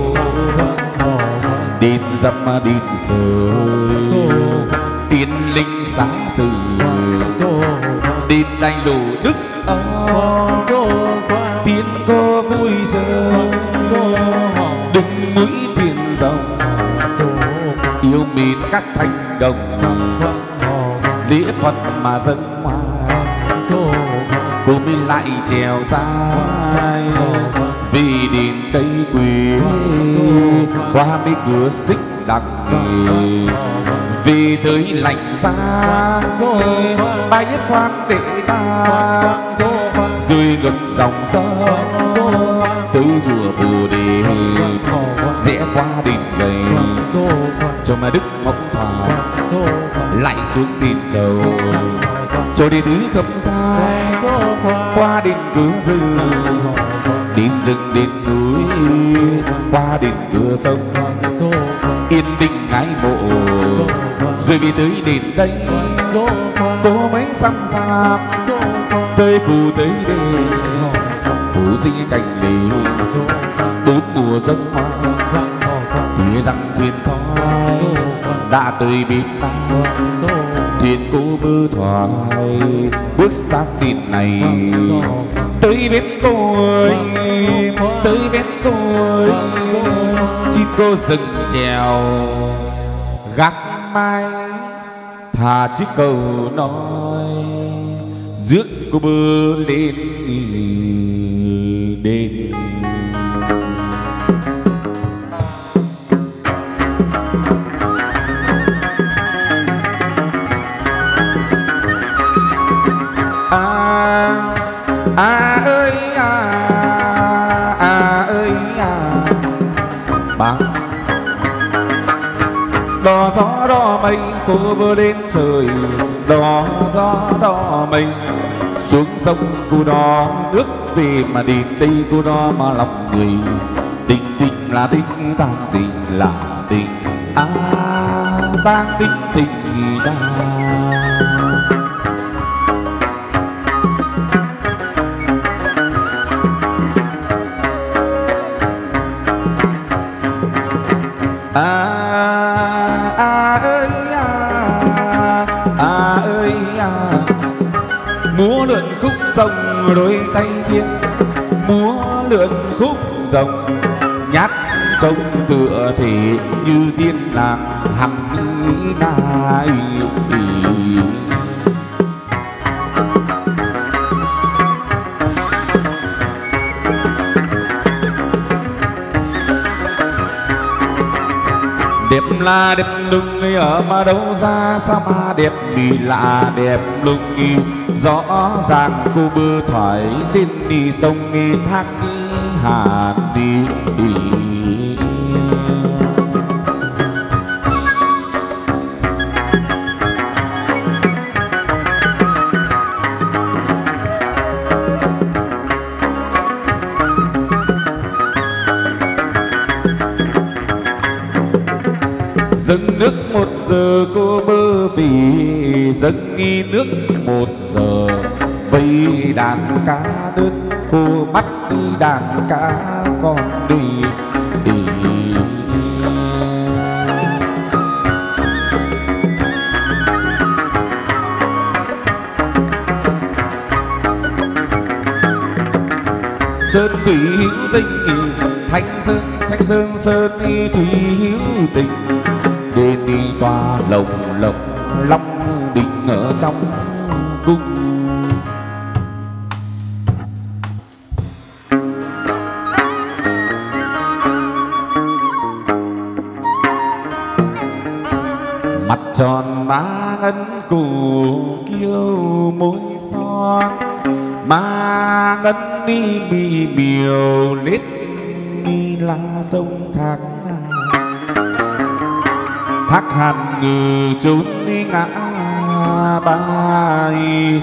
đền dập mà đền rơi tiên linh sáng từ đền đại lộ đức ơ tiên cô vui chơi đừng mũi thuyền rồng yêu mến các thanh đồng lễ Phật mà dâng hoa cô mới lại trèo dài vì đền Tây Quỳ qua mấy cửa xích đằng vì tới lạnh giá bay khoan để ta rồi ngược dòng sông tới rùa Bồ Đề rẽ qua đền gầy cho mà Đức Mộng Thỏa lại xuống đền Trầu cho đi tứ khâm dài qua đền cửa rừng đền rừng đền núi qua đền cửa sông yên định ngái mộ rồi vì tới đền đây cô mấy xăm xạp tới phù tới đền phù sinh cành lì bốn mùa dâng hoa thuyền răng thuyền khói đã tới bên ta thuyền cô bơ thoại bước sang đền này tới bên cô ơi tới bên cô ơi xin cô dừng chèo gác mai thà chiếc cầu nói rước cô bơ lên đền à ơi à à ơi à bà đò gió đò mây cô bơ lên trời đò gió đò mây xuống sông cô đò nước về mà đến đây cô đò mà lòng người tình tình là tình tang tình là tình à tang tình tình ta à à ơi à à ơi à múa lượn khúc rồng đôi tay thiên múa lượn khúc rồng nhát trông tựa thể như tiên nàng hằng nai Đẹp là đẹp lung nghi ở mà đâu ra, sao mà đẹp vì lạ đẹp lung nghi. Rõ ràng cô bơ thoải trên đi sông nghi thác Hàn đi. Dâng nước một giờ cô bơ vì dâng nghi nước một giờ. Vây đàn cá đơn cô bắt đi đàn cá con đi, đi. Sơn thủy hữu tình thanh sơn, thanh sơn sơn thủy hữu tình. Đền đi tòa lồng lộng long đình ở trong cung. Mặt tròn má ngân cổ kiêu môi son. Má ngân đi mì miều lết đi la sông thác. Thác Hàn ngừ trốn đi ngã ba ý.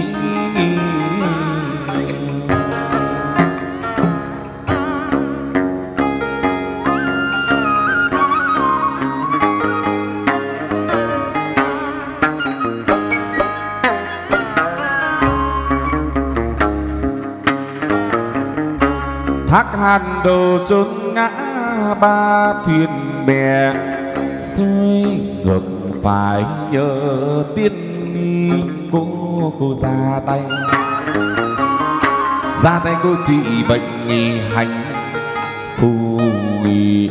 Thác Hàn đồ trốn ngã ba thuyền bè. Xuôi ngược phải nhớ tiên cô cô ra tay. Ra tay cô trị bệnh nghi hành phù nghi.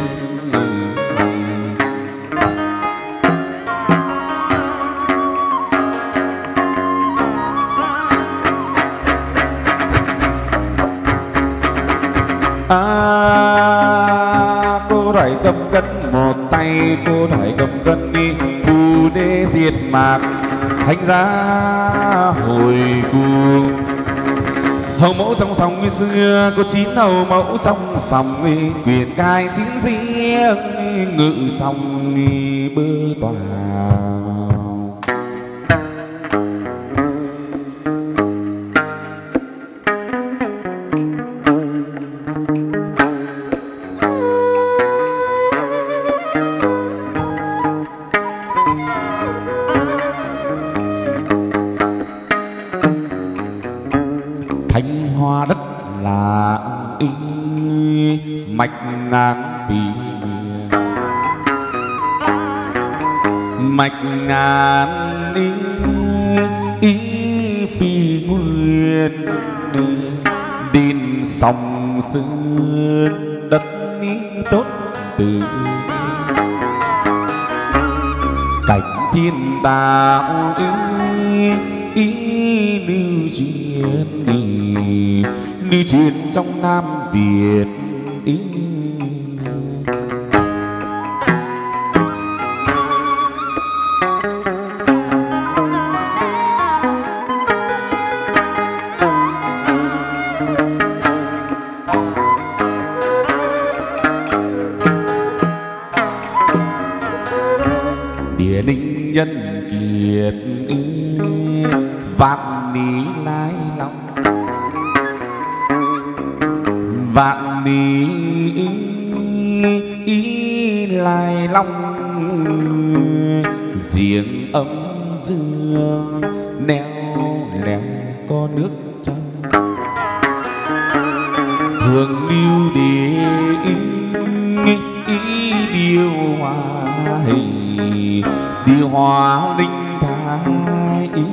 À, cô đẩy cầm cân một tay, cô đẩy cầm cân đi phù đế diệt mạc hành ra hồi cuồng. Hầu mẫu trong sòng như xưa, cô chín hầu mẫu trong sòng quyền cai chín riêng ngự trong bơ tòa. Mạch ngàn tỷ mạch ngàn ý, ý phi nguyên đin sòng sơn đất ý tốt từ cảnh thiên đạo ý, ý lưu truyền đi lưu truyền trong Nam Việt ý. Địa linh nhân kiệt ý, vạn ní lai long vạn ní ý, ý lai long giếng ấm dương neo leo có nước trong thường lưu địa ý, ý điều hòa hình điều hòa linh thái ý.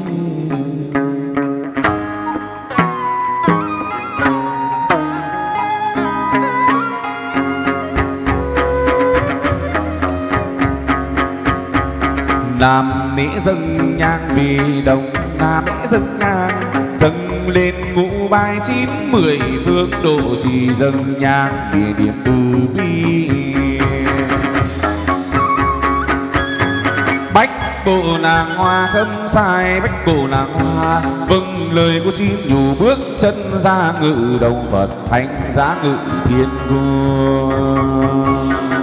Nam nễ dâng nhang vì đồng, Nam nễ dâng nhang dâng lên ngũ bài chín mười phương độ, chỉ dâng nhang địa điểm từ bi. Bách bộ nàng hoa khâm sai, bách bộ nàng hoa vâng lời cô chim nhủ bước chân ra ngự đồng Phật thánh giá ngự thiên cung.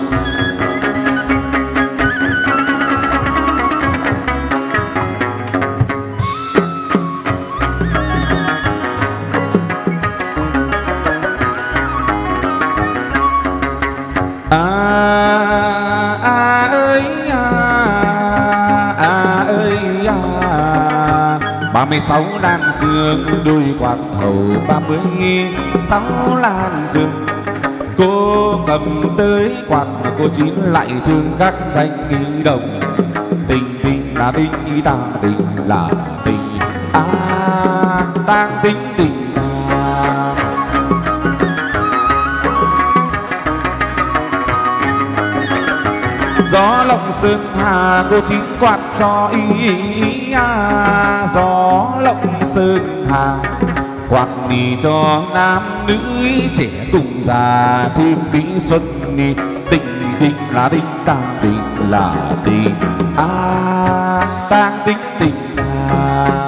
Ba mươi sáu lan dương đôi quạt hầu, ba mươi sáu lan dương cô cầm tới quạt, cô chín lại thương các thanh nghi đồng. Tình tình là tình, tang tình là tình, à tang tình tình à. Gió lộng sơn hà cô chín quạt cho ý, ý à. Gió lộng sơn hà quạt đi cho nam nữ trẻ tùng già thêm bí xuân. Tình tình là tình, tang tình là tình, à tang tình tình à.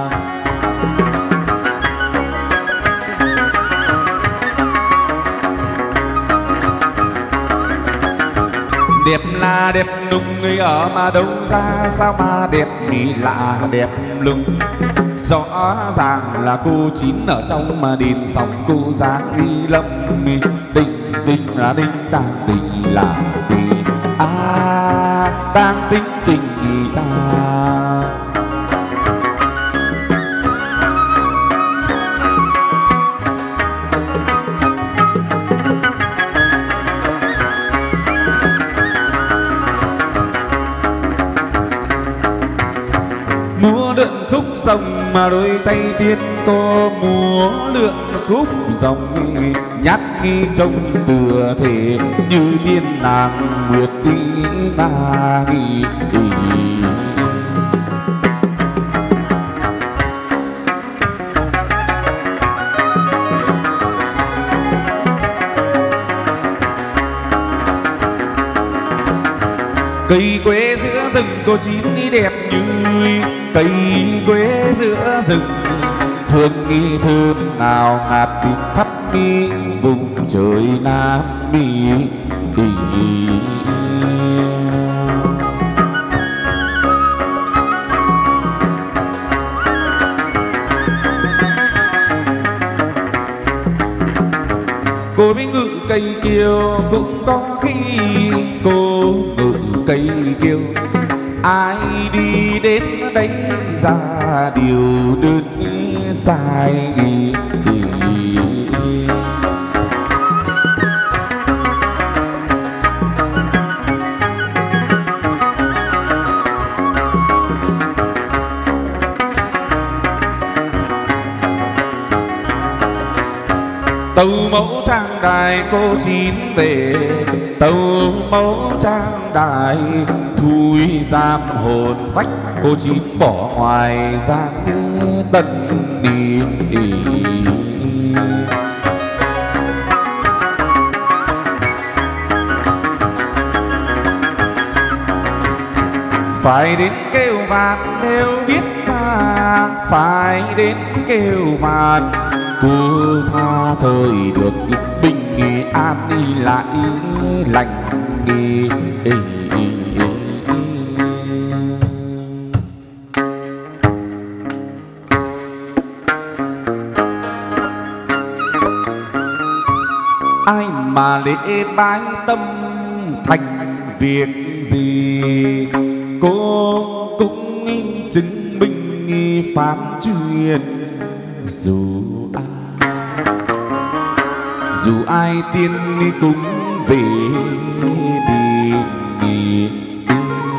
Đẹp là đẹp nung người ở mà đâu ra, sao mà đẹp thì lạ đẹp lung. Rõ ràng là cô chín ở trong mà đền sóng cô dáng đi lâm. Tình tình là tình, tang tình là tình, à tang tình tình gì ta. Múa lượn khúc rồng mà đôi tay tiên cô múa lượn khúc rồng, nhắc nghi trông tựa thể như tiên nàng nguyệt tí nga nghi. Cây quế giữa rừng cô chín đi đẹp như cây quế giữa rừng, hương nghi thơm nào ngạt tìm khắp mi vùng trời Nam Mi. Cô biết ngự cây kiêu cũng có khi cô ngự cây kiêu, ai đi đến đấy ra điều đơn sai. Tàu mẫu trang đài cô chín về, tàu mẫu trang đài thui giam hồn vách, cô chín bỏ ngoài giang tận đi. Phải đến kêu vạt nếu biết ra, phải đến kêu vạt cô tha thời được bình nghỉ an đi lại lành đi. Ai mà lễ bái tâm thành việc gì, cô cũng chứng minh pháp truyền. Dù dù ai tiên cũng về đi, đi, đi.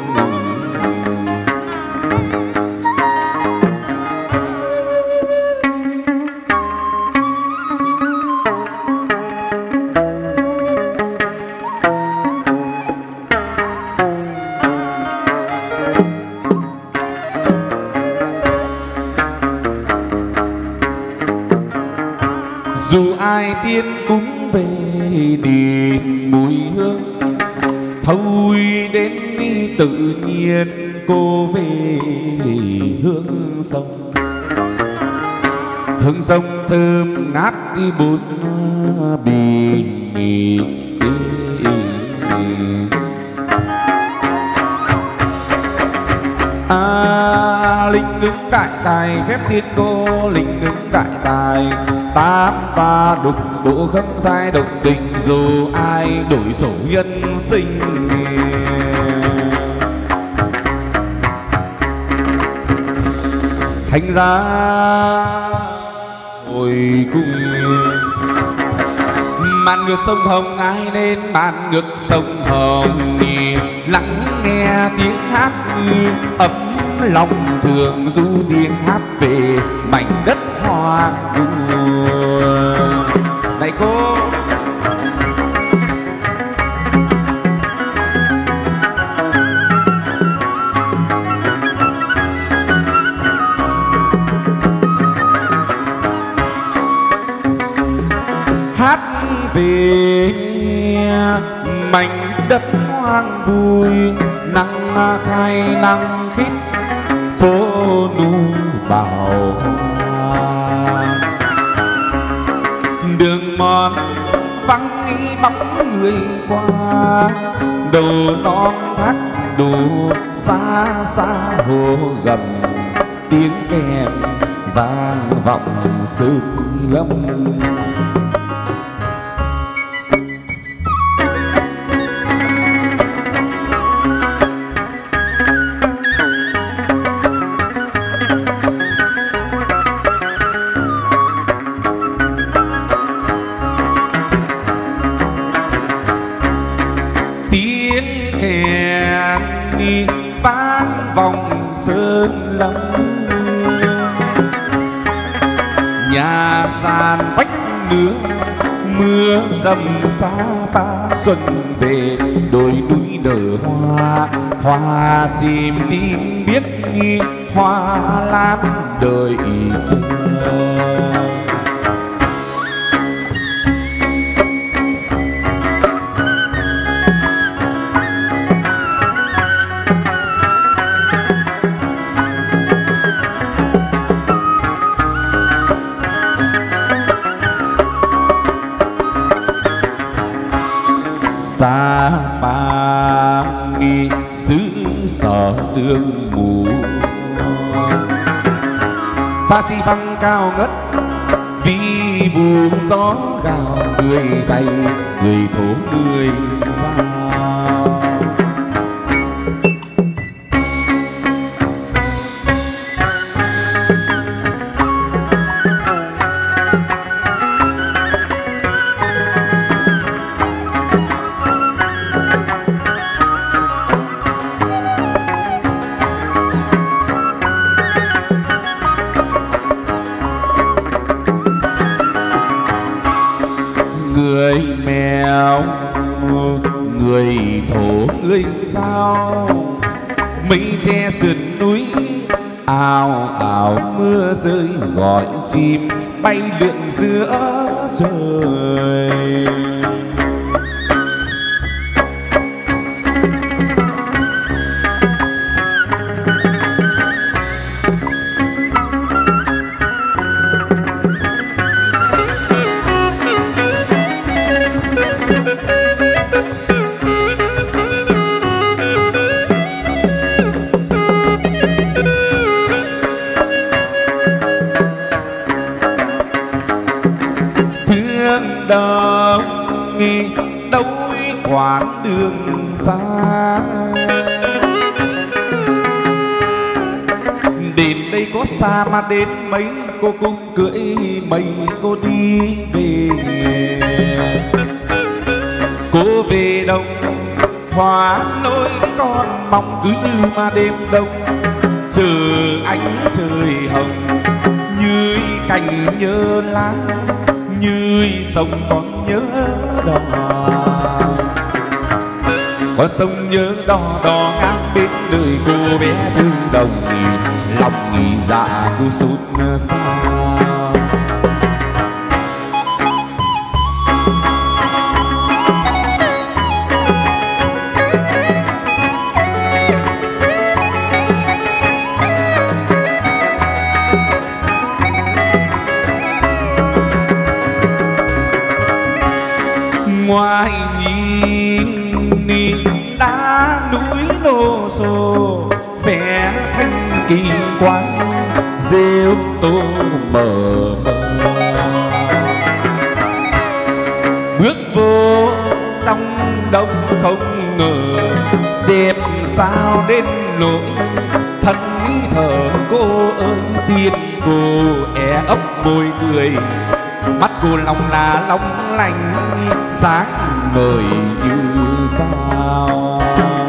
Dù ai tiên cũng về đi, mùi hương thôi đến tự nhiên cô về hướng sông. Hương sông thơm ngát đi bốn bì. À, linh ứng đại tài phép tiên cô, linh ứng đại tài tám ba đục bộ khâm sai động tình, dù ai đổi sổ nhân sinh. Thành ra hồi cung màn ngược sông Hồng, ai lên màn ngược sông Hồng, lắng nghe tiếng hát ấm lòng thường du, tiếng hát về mảnh đất hoang vu. Này cô hát về mảnh đất hoang vui, nắng khai nắng khít phố nu bào hoa. Đường mòn vắng nghĩ bóng người qua, đầu non thác đổ xa xa hồ gầm, tiếng kèn vang vọng sơn lâm. Vang vòng sơn lâm, nhà sàn vách nứa mưa rầm xa ba. Xuân về đồi núi nở hoa, hoa sim tím biếc nghi, hoa lan đời chờ. Xa ba nghi xứ sở sương mù, pha xi phăng cao ngất vì buông gió gào. Người tay người thố người giao, người mèo người thổ người giao. Mây che sườn núi ào ào mưa rơi, gọi chim bay lượn giữa trời. Đông nghi đâu quãng đường xa, đến đây có xa mà đến mấy, cô cũng cưỡi mây cô đi về. Cô về đâu thoáng nỗi con mong, cứ như mà đêm đông chờ ánh trời hồng, như cành nhớ lá, như sông còn nhớ đò. Con sông nhớ đò đò ngang bên đời, cô bé thương đồng lòng nghỉ dạ cô sút xa. ngoài nhìn đá núi lô xô vẻ thanh kỳ quang rêu tô mờ mờ. Bước vô trong đông không ngờ đẹp sao đến nỗi thân thờ cô ơi. Tiên cô é ấp môi cười, mắt cô long là long lanh sáng ngời như sao.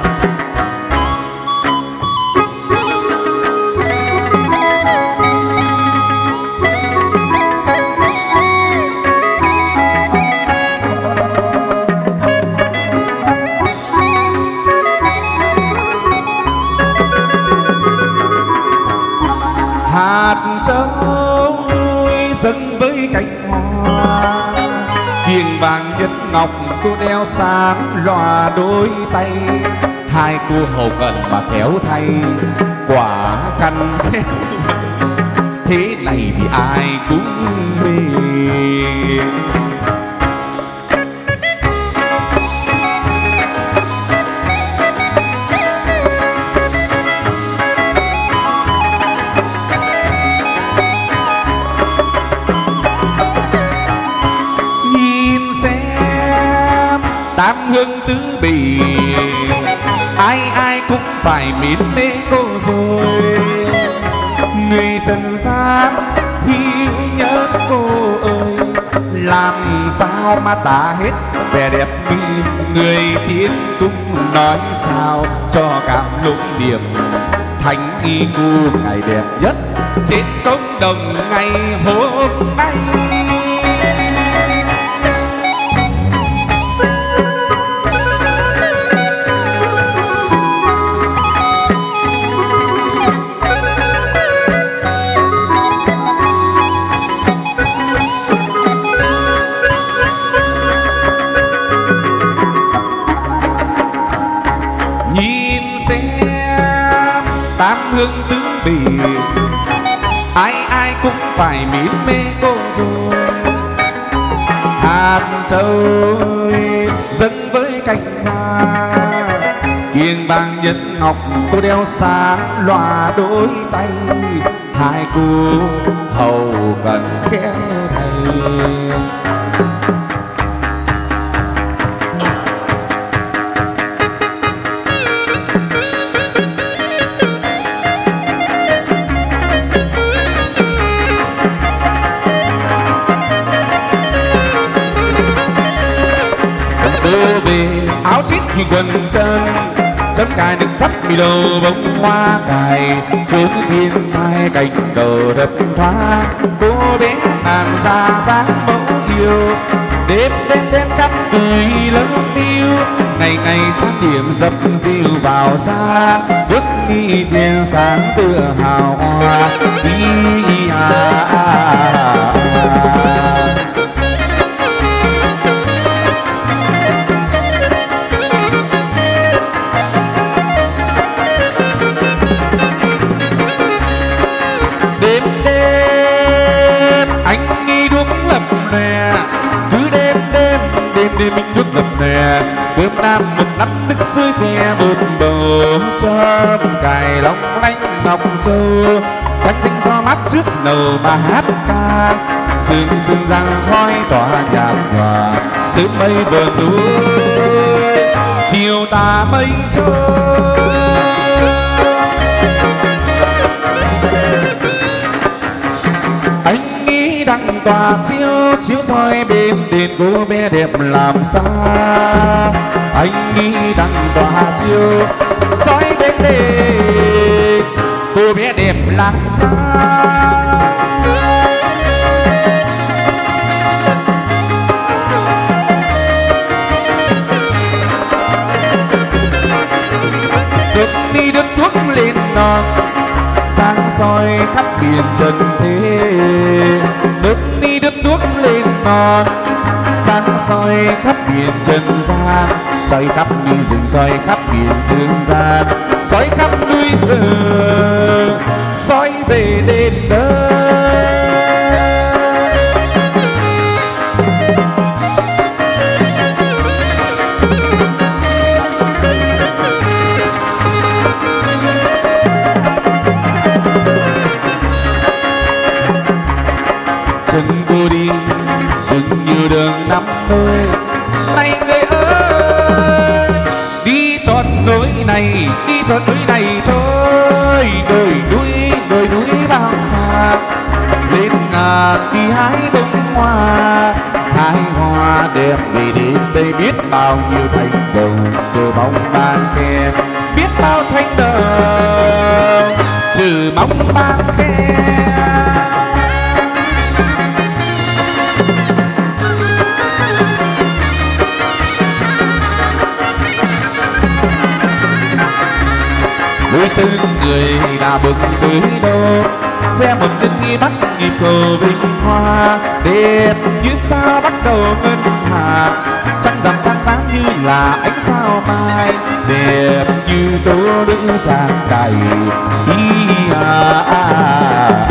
Hạt châu dâng với cánh hoa, kiềng vàng nhất ngọc cô đeo sáng lòa đôi tay. Hai cô hầu cận mà khéo thay quả khăn thế này thì ai cũng mê. Tam hương tứ bỉ ai ai cũng phải mến mê cô rồi. Người trần gian hiu nhớ cô ơi, làm sao mà tả hết vẻ đẹp như người tiên cung nói sao cho cảm lũng điểm. Thánh nghi cô ngày đẹp nhất trên công đồng ngày hôm nay. Tam hương tứ bỉ ai ai cũng phải mến mê cô rồi. Hạt châu dâng với cành hoa, kiềng vàng nhân ngọc cô đeo sáng lòa đôi tay. Hai cô hầu cần khéo thay về áo chít thì quần chân, chấm cài được sắt vì đầu bông hoa cài. Trốn thiên hai cành đầu đập thoa, cô bé nàng ra dáng mẫu yêu. Đêm đêm đêm cắt cười lớn yêu, ngày ngày trang điểm dập dìu vào xa. Bước đi tiền sáng tựa hào hoa đi à, à, à, à. Đêm mình nước lập nè, cơm nam một nắm nước sôi khe bột bầu. Cho cài long lanh ngọc châu, tránh thanh gió mát trước nầu mà hát ca. Sương sương răng khói tỏa nhạt nhòa, sớm mây vờn núi chiều tà mây trôi. Anh nghĩ đăng tòa chiếu chiếu soi bên đền cô bé đẹp làm sao. Anh nghĩ đăng tòa chiếu soi bên đền cô bé đẹp làm sao. Được đi đứt thuốc lên non, sáng soi khắp biển trần thế. Đứt đi đứt thuốc lên non, sáng soi khắp biển trần gian. Soi khắp núi rừng, soi khắp biển dương gian, soi khắp núi rừng, soi về đền đời. cô đi dừng như đường năm mươi. Này người ơi, đi chọn núi này, đi chọn núi này thôi. Đồi núi, đồi núi bao xa, lên ngàn đi hái bông hoa. Hái hoa đẹp vì đến đây biết bao nhiêu thành đầu, giờ bóng ban khen biết bao thanh đầu, trừ mong ban khen. đôi chân người đã bực tới đâu, xe một chân nghi bắc nhịp cầu Vinh Hoa. Đẹp như sao bắt đầu ngân hà, trăng rằm tháng tám như là ánh sao mai. Đẹp như tố nữ trang đầy ý à, à, à.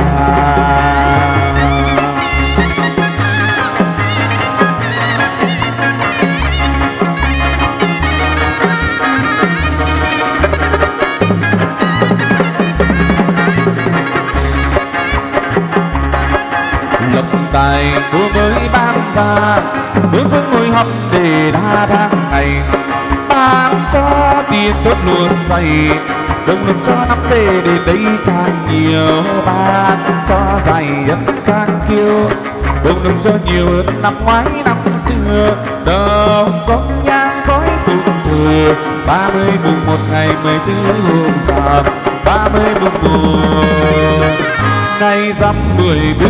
Tài của mới ban ra, bốn phương ngồi họp để đa tháng ngày. Ban cho tiền đốt lúa xay, đồng lực cho năm về để đây càng nhiều. Ban cho giày đất sang kiêu, đồng lực cho nhiều hơn năm ngoái năm xưa. Đâu có nhang khói cùng thừa, ba mươi mùng một ngày mười tư hôm giờ, ba mươi mùng một ngày rằm mười tư.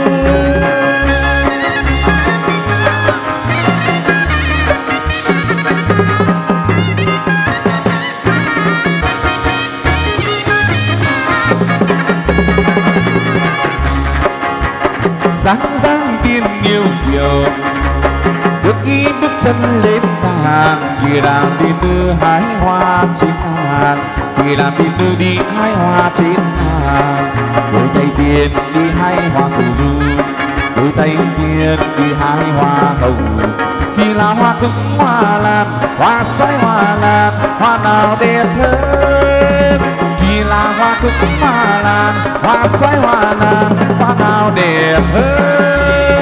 Sáng dáng tiên nhiều kiểu, bước đi bước chân lên hàng. Khi làm tin đưa hái hoa trên hàng, khi làm tin đưa đi hái hoa trên hàng. Đôi tay tiền đi hái hoa phù du, đôi tay tiền đi hái hoa hồng. Khi là hoa cúc hoa lan, hoa xoáy hoa lan, hoa nào đẹp hơn. Khi là hoa cúc hoa lan, hoa xoáy hoa lan, hoa nào đẹp hơn.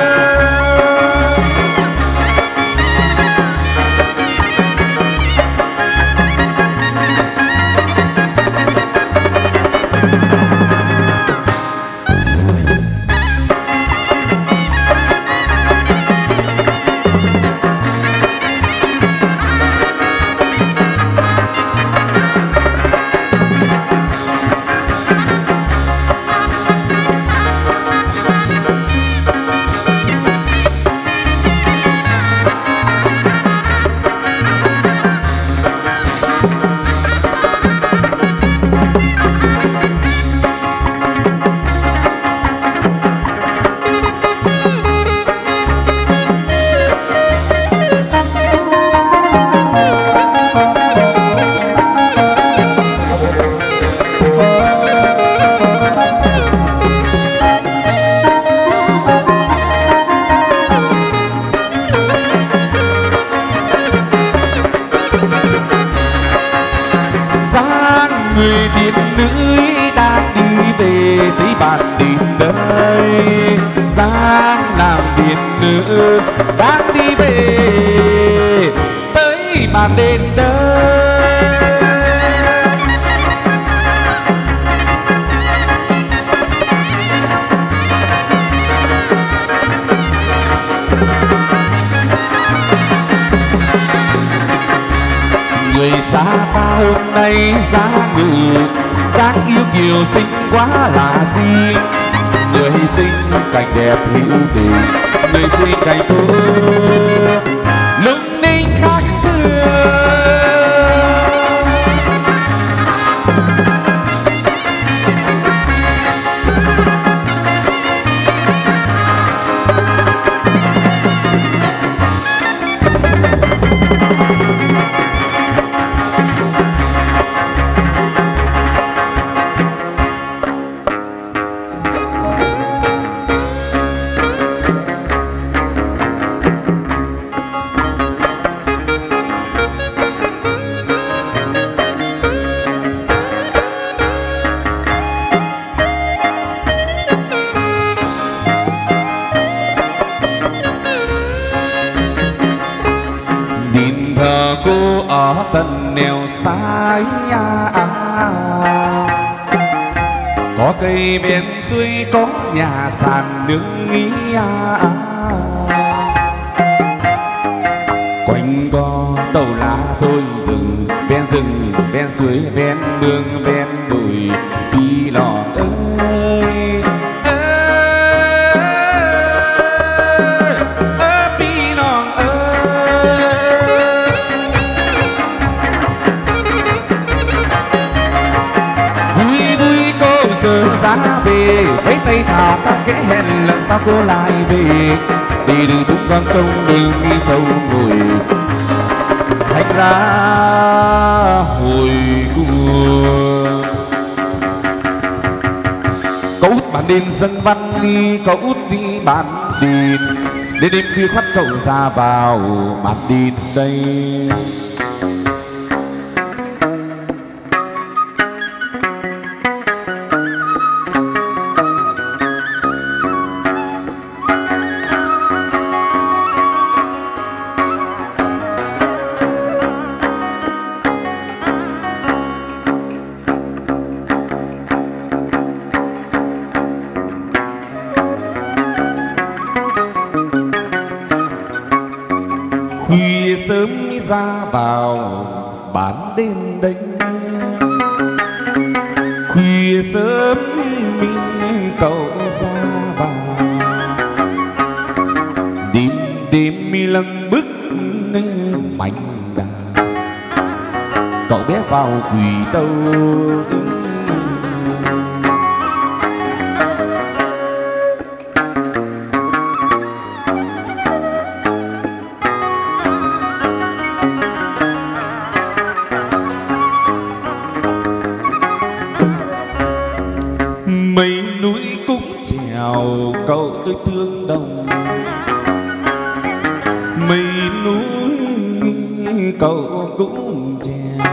Người tiên nữ đang đi về thấy bạn đến đây. Giang làm tiên nữ đang đi về tới bạn đến đây. Người xa pha hôm nay giá ngự, dáng yêu kiều xinh quá là gì. Người sinh cảnh đẹp hữu tình, người sinh cảnh tốt lung ninh khác thường. cô ở tận nẻo xa à, à, à. Có cây bên suối có nhà sàn nướng nghĩ à, à. Quanh co tàu lá tôi rừng ven rừng ven suối ven mương ven đồi đi lò ơi giá về với tay chào các kẻ hẹn lần sau cô lại về đi đường chúng con trông đường đi châu ngồi thành ra hồi cua cậu út bản đền dân văn đi cậu út đi bản đền đến đêm khuya khoắt cậu ra vào bản đền đây. Khuya sớm ra vào bán đêm đây khuya sớm cậu ra vào đêm đêm mi lăng bức mạnh đà cậu bé vào quỳ tâu mấy núi cũng trèo cậu tôi tương đồng mấy núi cậu cũng trèo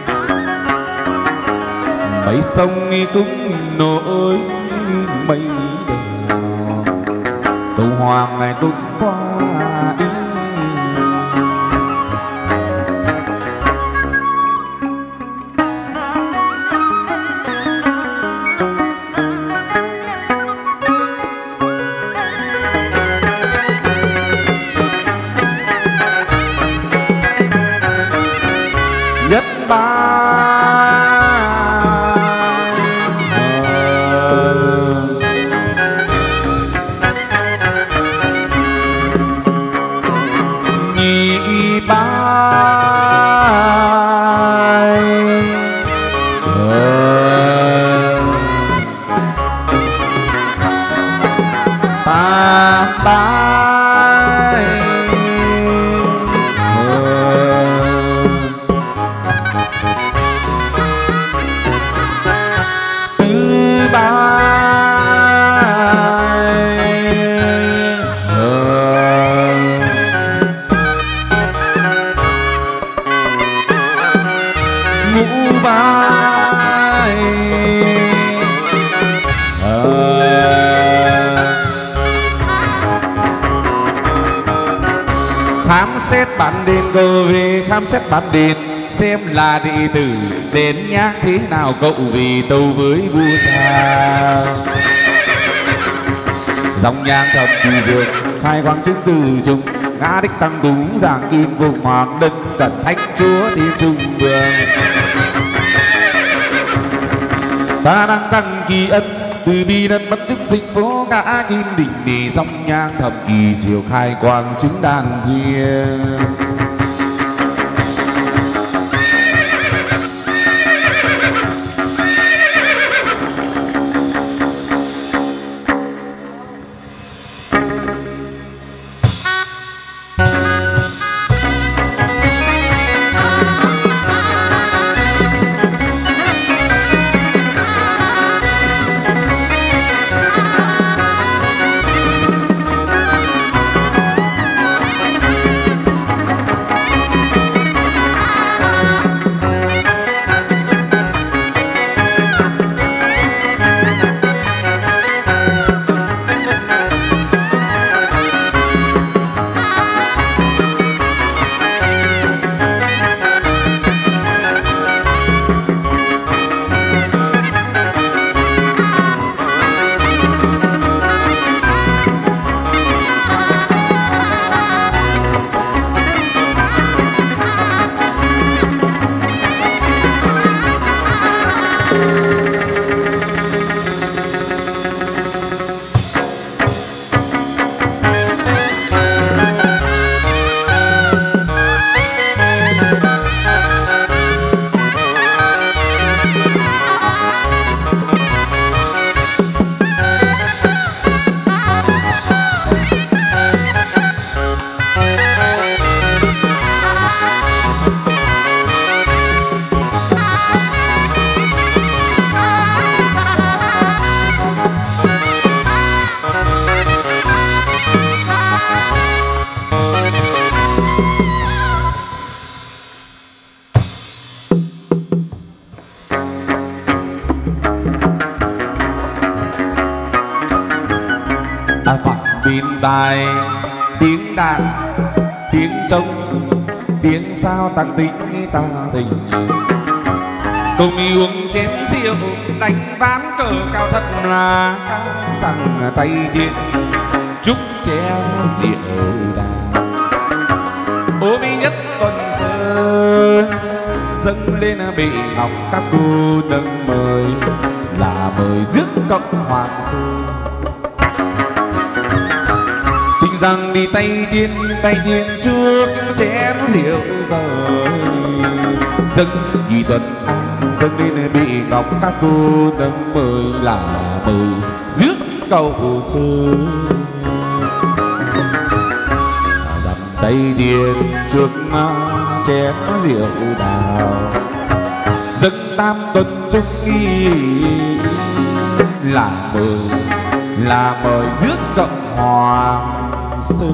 mấy sông cũng nổi mấy đèo cầu hoàng này cũng qua nhất ba nhị ba ba ba ngũ bài khám xét bản đền go về khám xét bản đền xem là đệ tử đến nhắc thế nào cậu vì tâu với vua cha dòng nhang thập kỳ dược khai quang chứng từ trùng ngã đích tăng tú giảng kim vùng hoàng đất cẩn thánh chúa đi trung vương ta đang tăng kỳ ân từ bi đất bất chức dịch phố ngã kim đỉnh để dòng nhang thập kỳ diệu khai quang chứng đàn duyên. ngoài tiếng đàn tiếng trống tiếng sao tăng tính ta tình cùng đi uống chén rượu đánh ván cờ cao thật là cao rằng tay tiên chúc chén rượu đàn ôm nhất tuần sơn dâng lên bị ngọc các cô nâng mời là mời rước cộng hoàng sư tình rằng đi tay tiên tay tiên trước chén rượu rồi dâng vì tuần an dâng lên bị ngọc các cô nâng mời là mời rước cầu sư dằm tay tiên trước chén rượu đào dâng tam tuần chúc nghi là mời là mời rước cộng hoàng sư.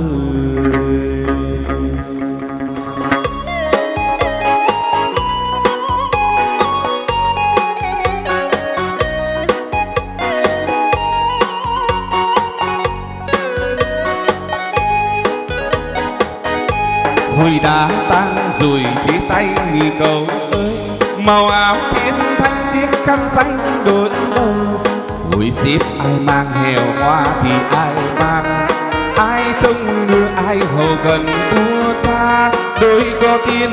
Hồi đã tan rồi chia tay nghi cầu ơi màu áo thiên thanh chiếc khăn xanh đôi đầu hồi xếp ai mang hèo hoa thì ai mang ai trông đưa ai hầu gần vua cha đôi có tiên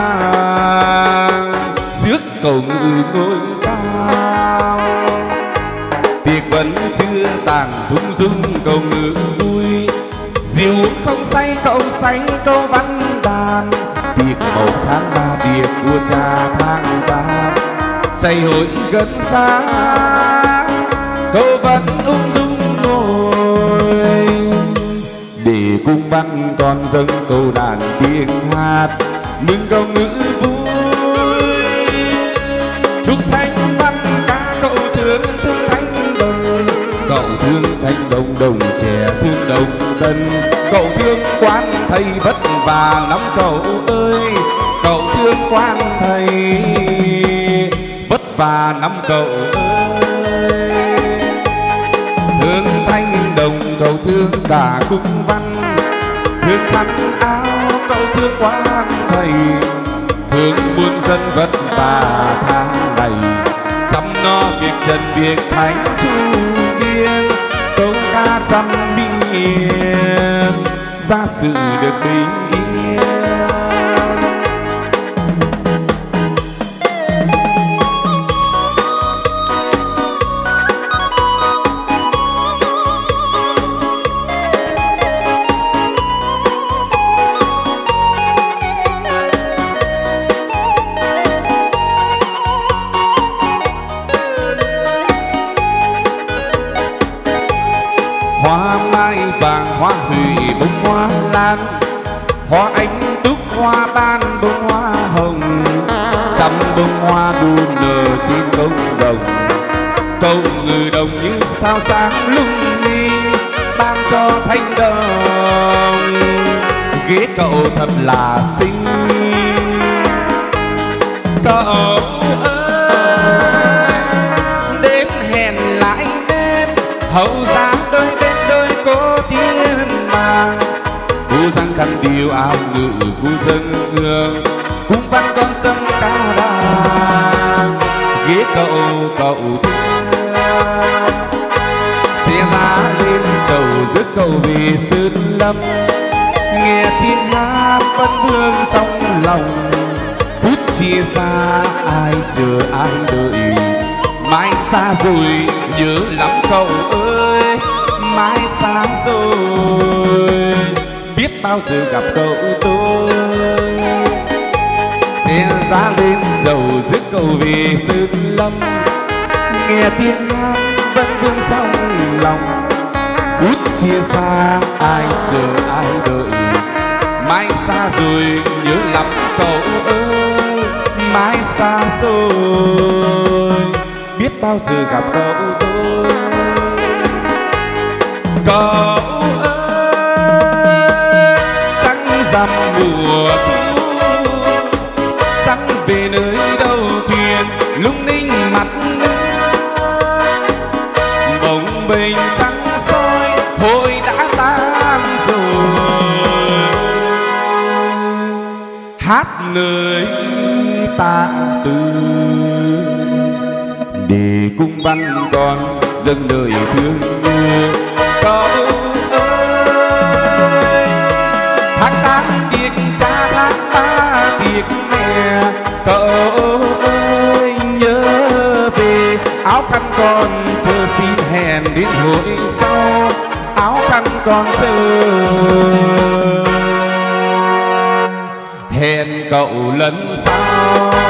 nàng rước cầu ngự ngôi cao tiệc vẫn chưa tàn thung dung cầu ngự vui rượu không say cậu say câu văn đàn tiệc màu tháng ba tiệc vua cha tháng ba chạy hội gần xa câu vẫn ung dung ngồi để cung văn còn dâng câu đàn tiếng hát mừng câu ngữ vui chúc thanh văn ca cậu thương thương thanh đồng cậu thương thanh đồng đồng trẻ thương đồng tân cậu thương quan thầy vất vả lắm cậu ơi cậu thương quan thầy vất vả lắm cậu ơi thương thanh đồng cậu thương cả cung văn thương khăn áo cậu thương quan thầy thương muôn dân vất vả tháng ngày chăm lo việc trần việc thánh chu viên câu ca trăm miền gia sự được bình yên hoa mai vàng hoa hủy bông hoa lan hoa anh túc hoa ban bông hoa hồng trăm bông hoa đu nở trên công đồng câu ngự đồng như sao sáng lung linh ban cho thanh đồng ghế cậu thật là xinh cậu ơi đến hẹn lại đêm hậu giá đôi bên đôi cô tiên mà cô răng khăn điều áo ngự cô dân hương cung văn con sông ca đàn ghế cậu cậu thương xe giá lên chầu rước cậu về sơn lâm nghe tiếng hát vẫn vương trong lòng phút chia xa ai chờ ai đợi mai xa rồi nhớ lắm cậu ơi mai xa rồi biết bao giờ gặp cậu tôi xe giá lên dầu rước cậu về sơn lâm nghe tiếng hát vẫn vương trong lòng phút chia xa ai chờ ai đợi mai xa rồi nhớ lắm cậu ơi mai xa rồi biết bao giờ gặp cậu tôi cậu ơi trăng rằm mùa thu trăng về nơi đâu thuyền lung linh mặt bồng bềnh trăng soi hồi đã tan hát lời tạ từ để cung văn con dâng đời thương yêu cậu ơi. Hát tán tiếc cha hát ta tiếc mẹ cậu ơi, nhớ về áo khăn con chờ xin hẹn đến hồi sau, áo khăn con chờ hẹn cậu lần sau.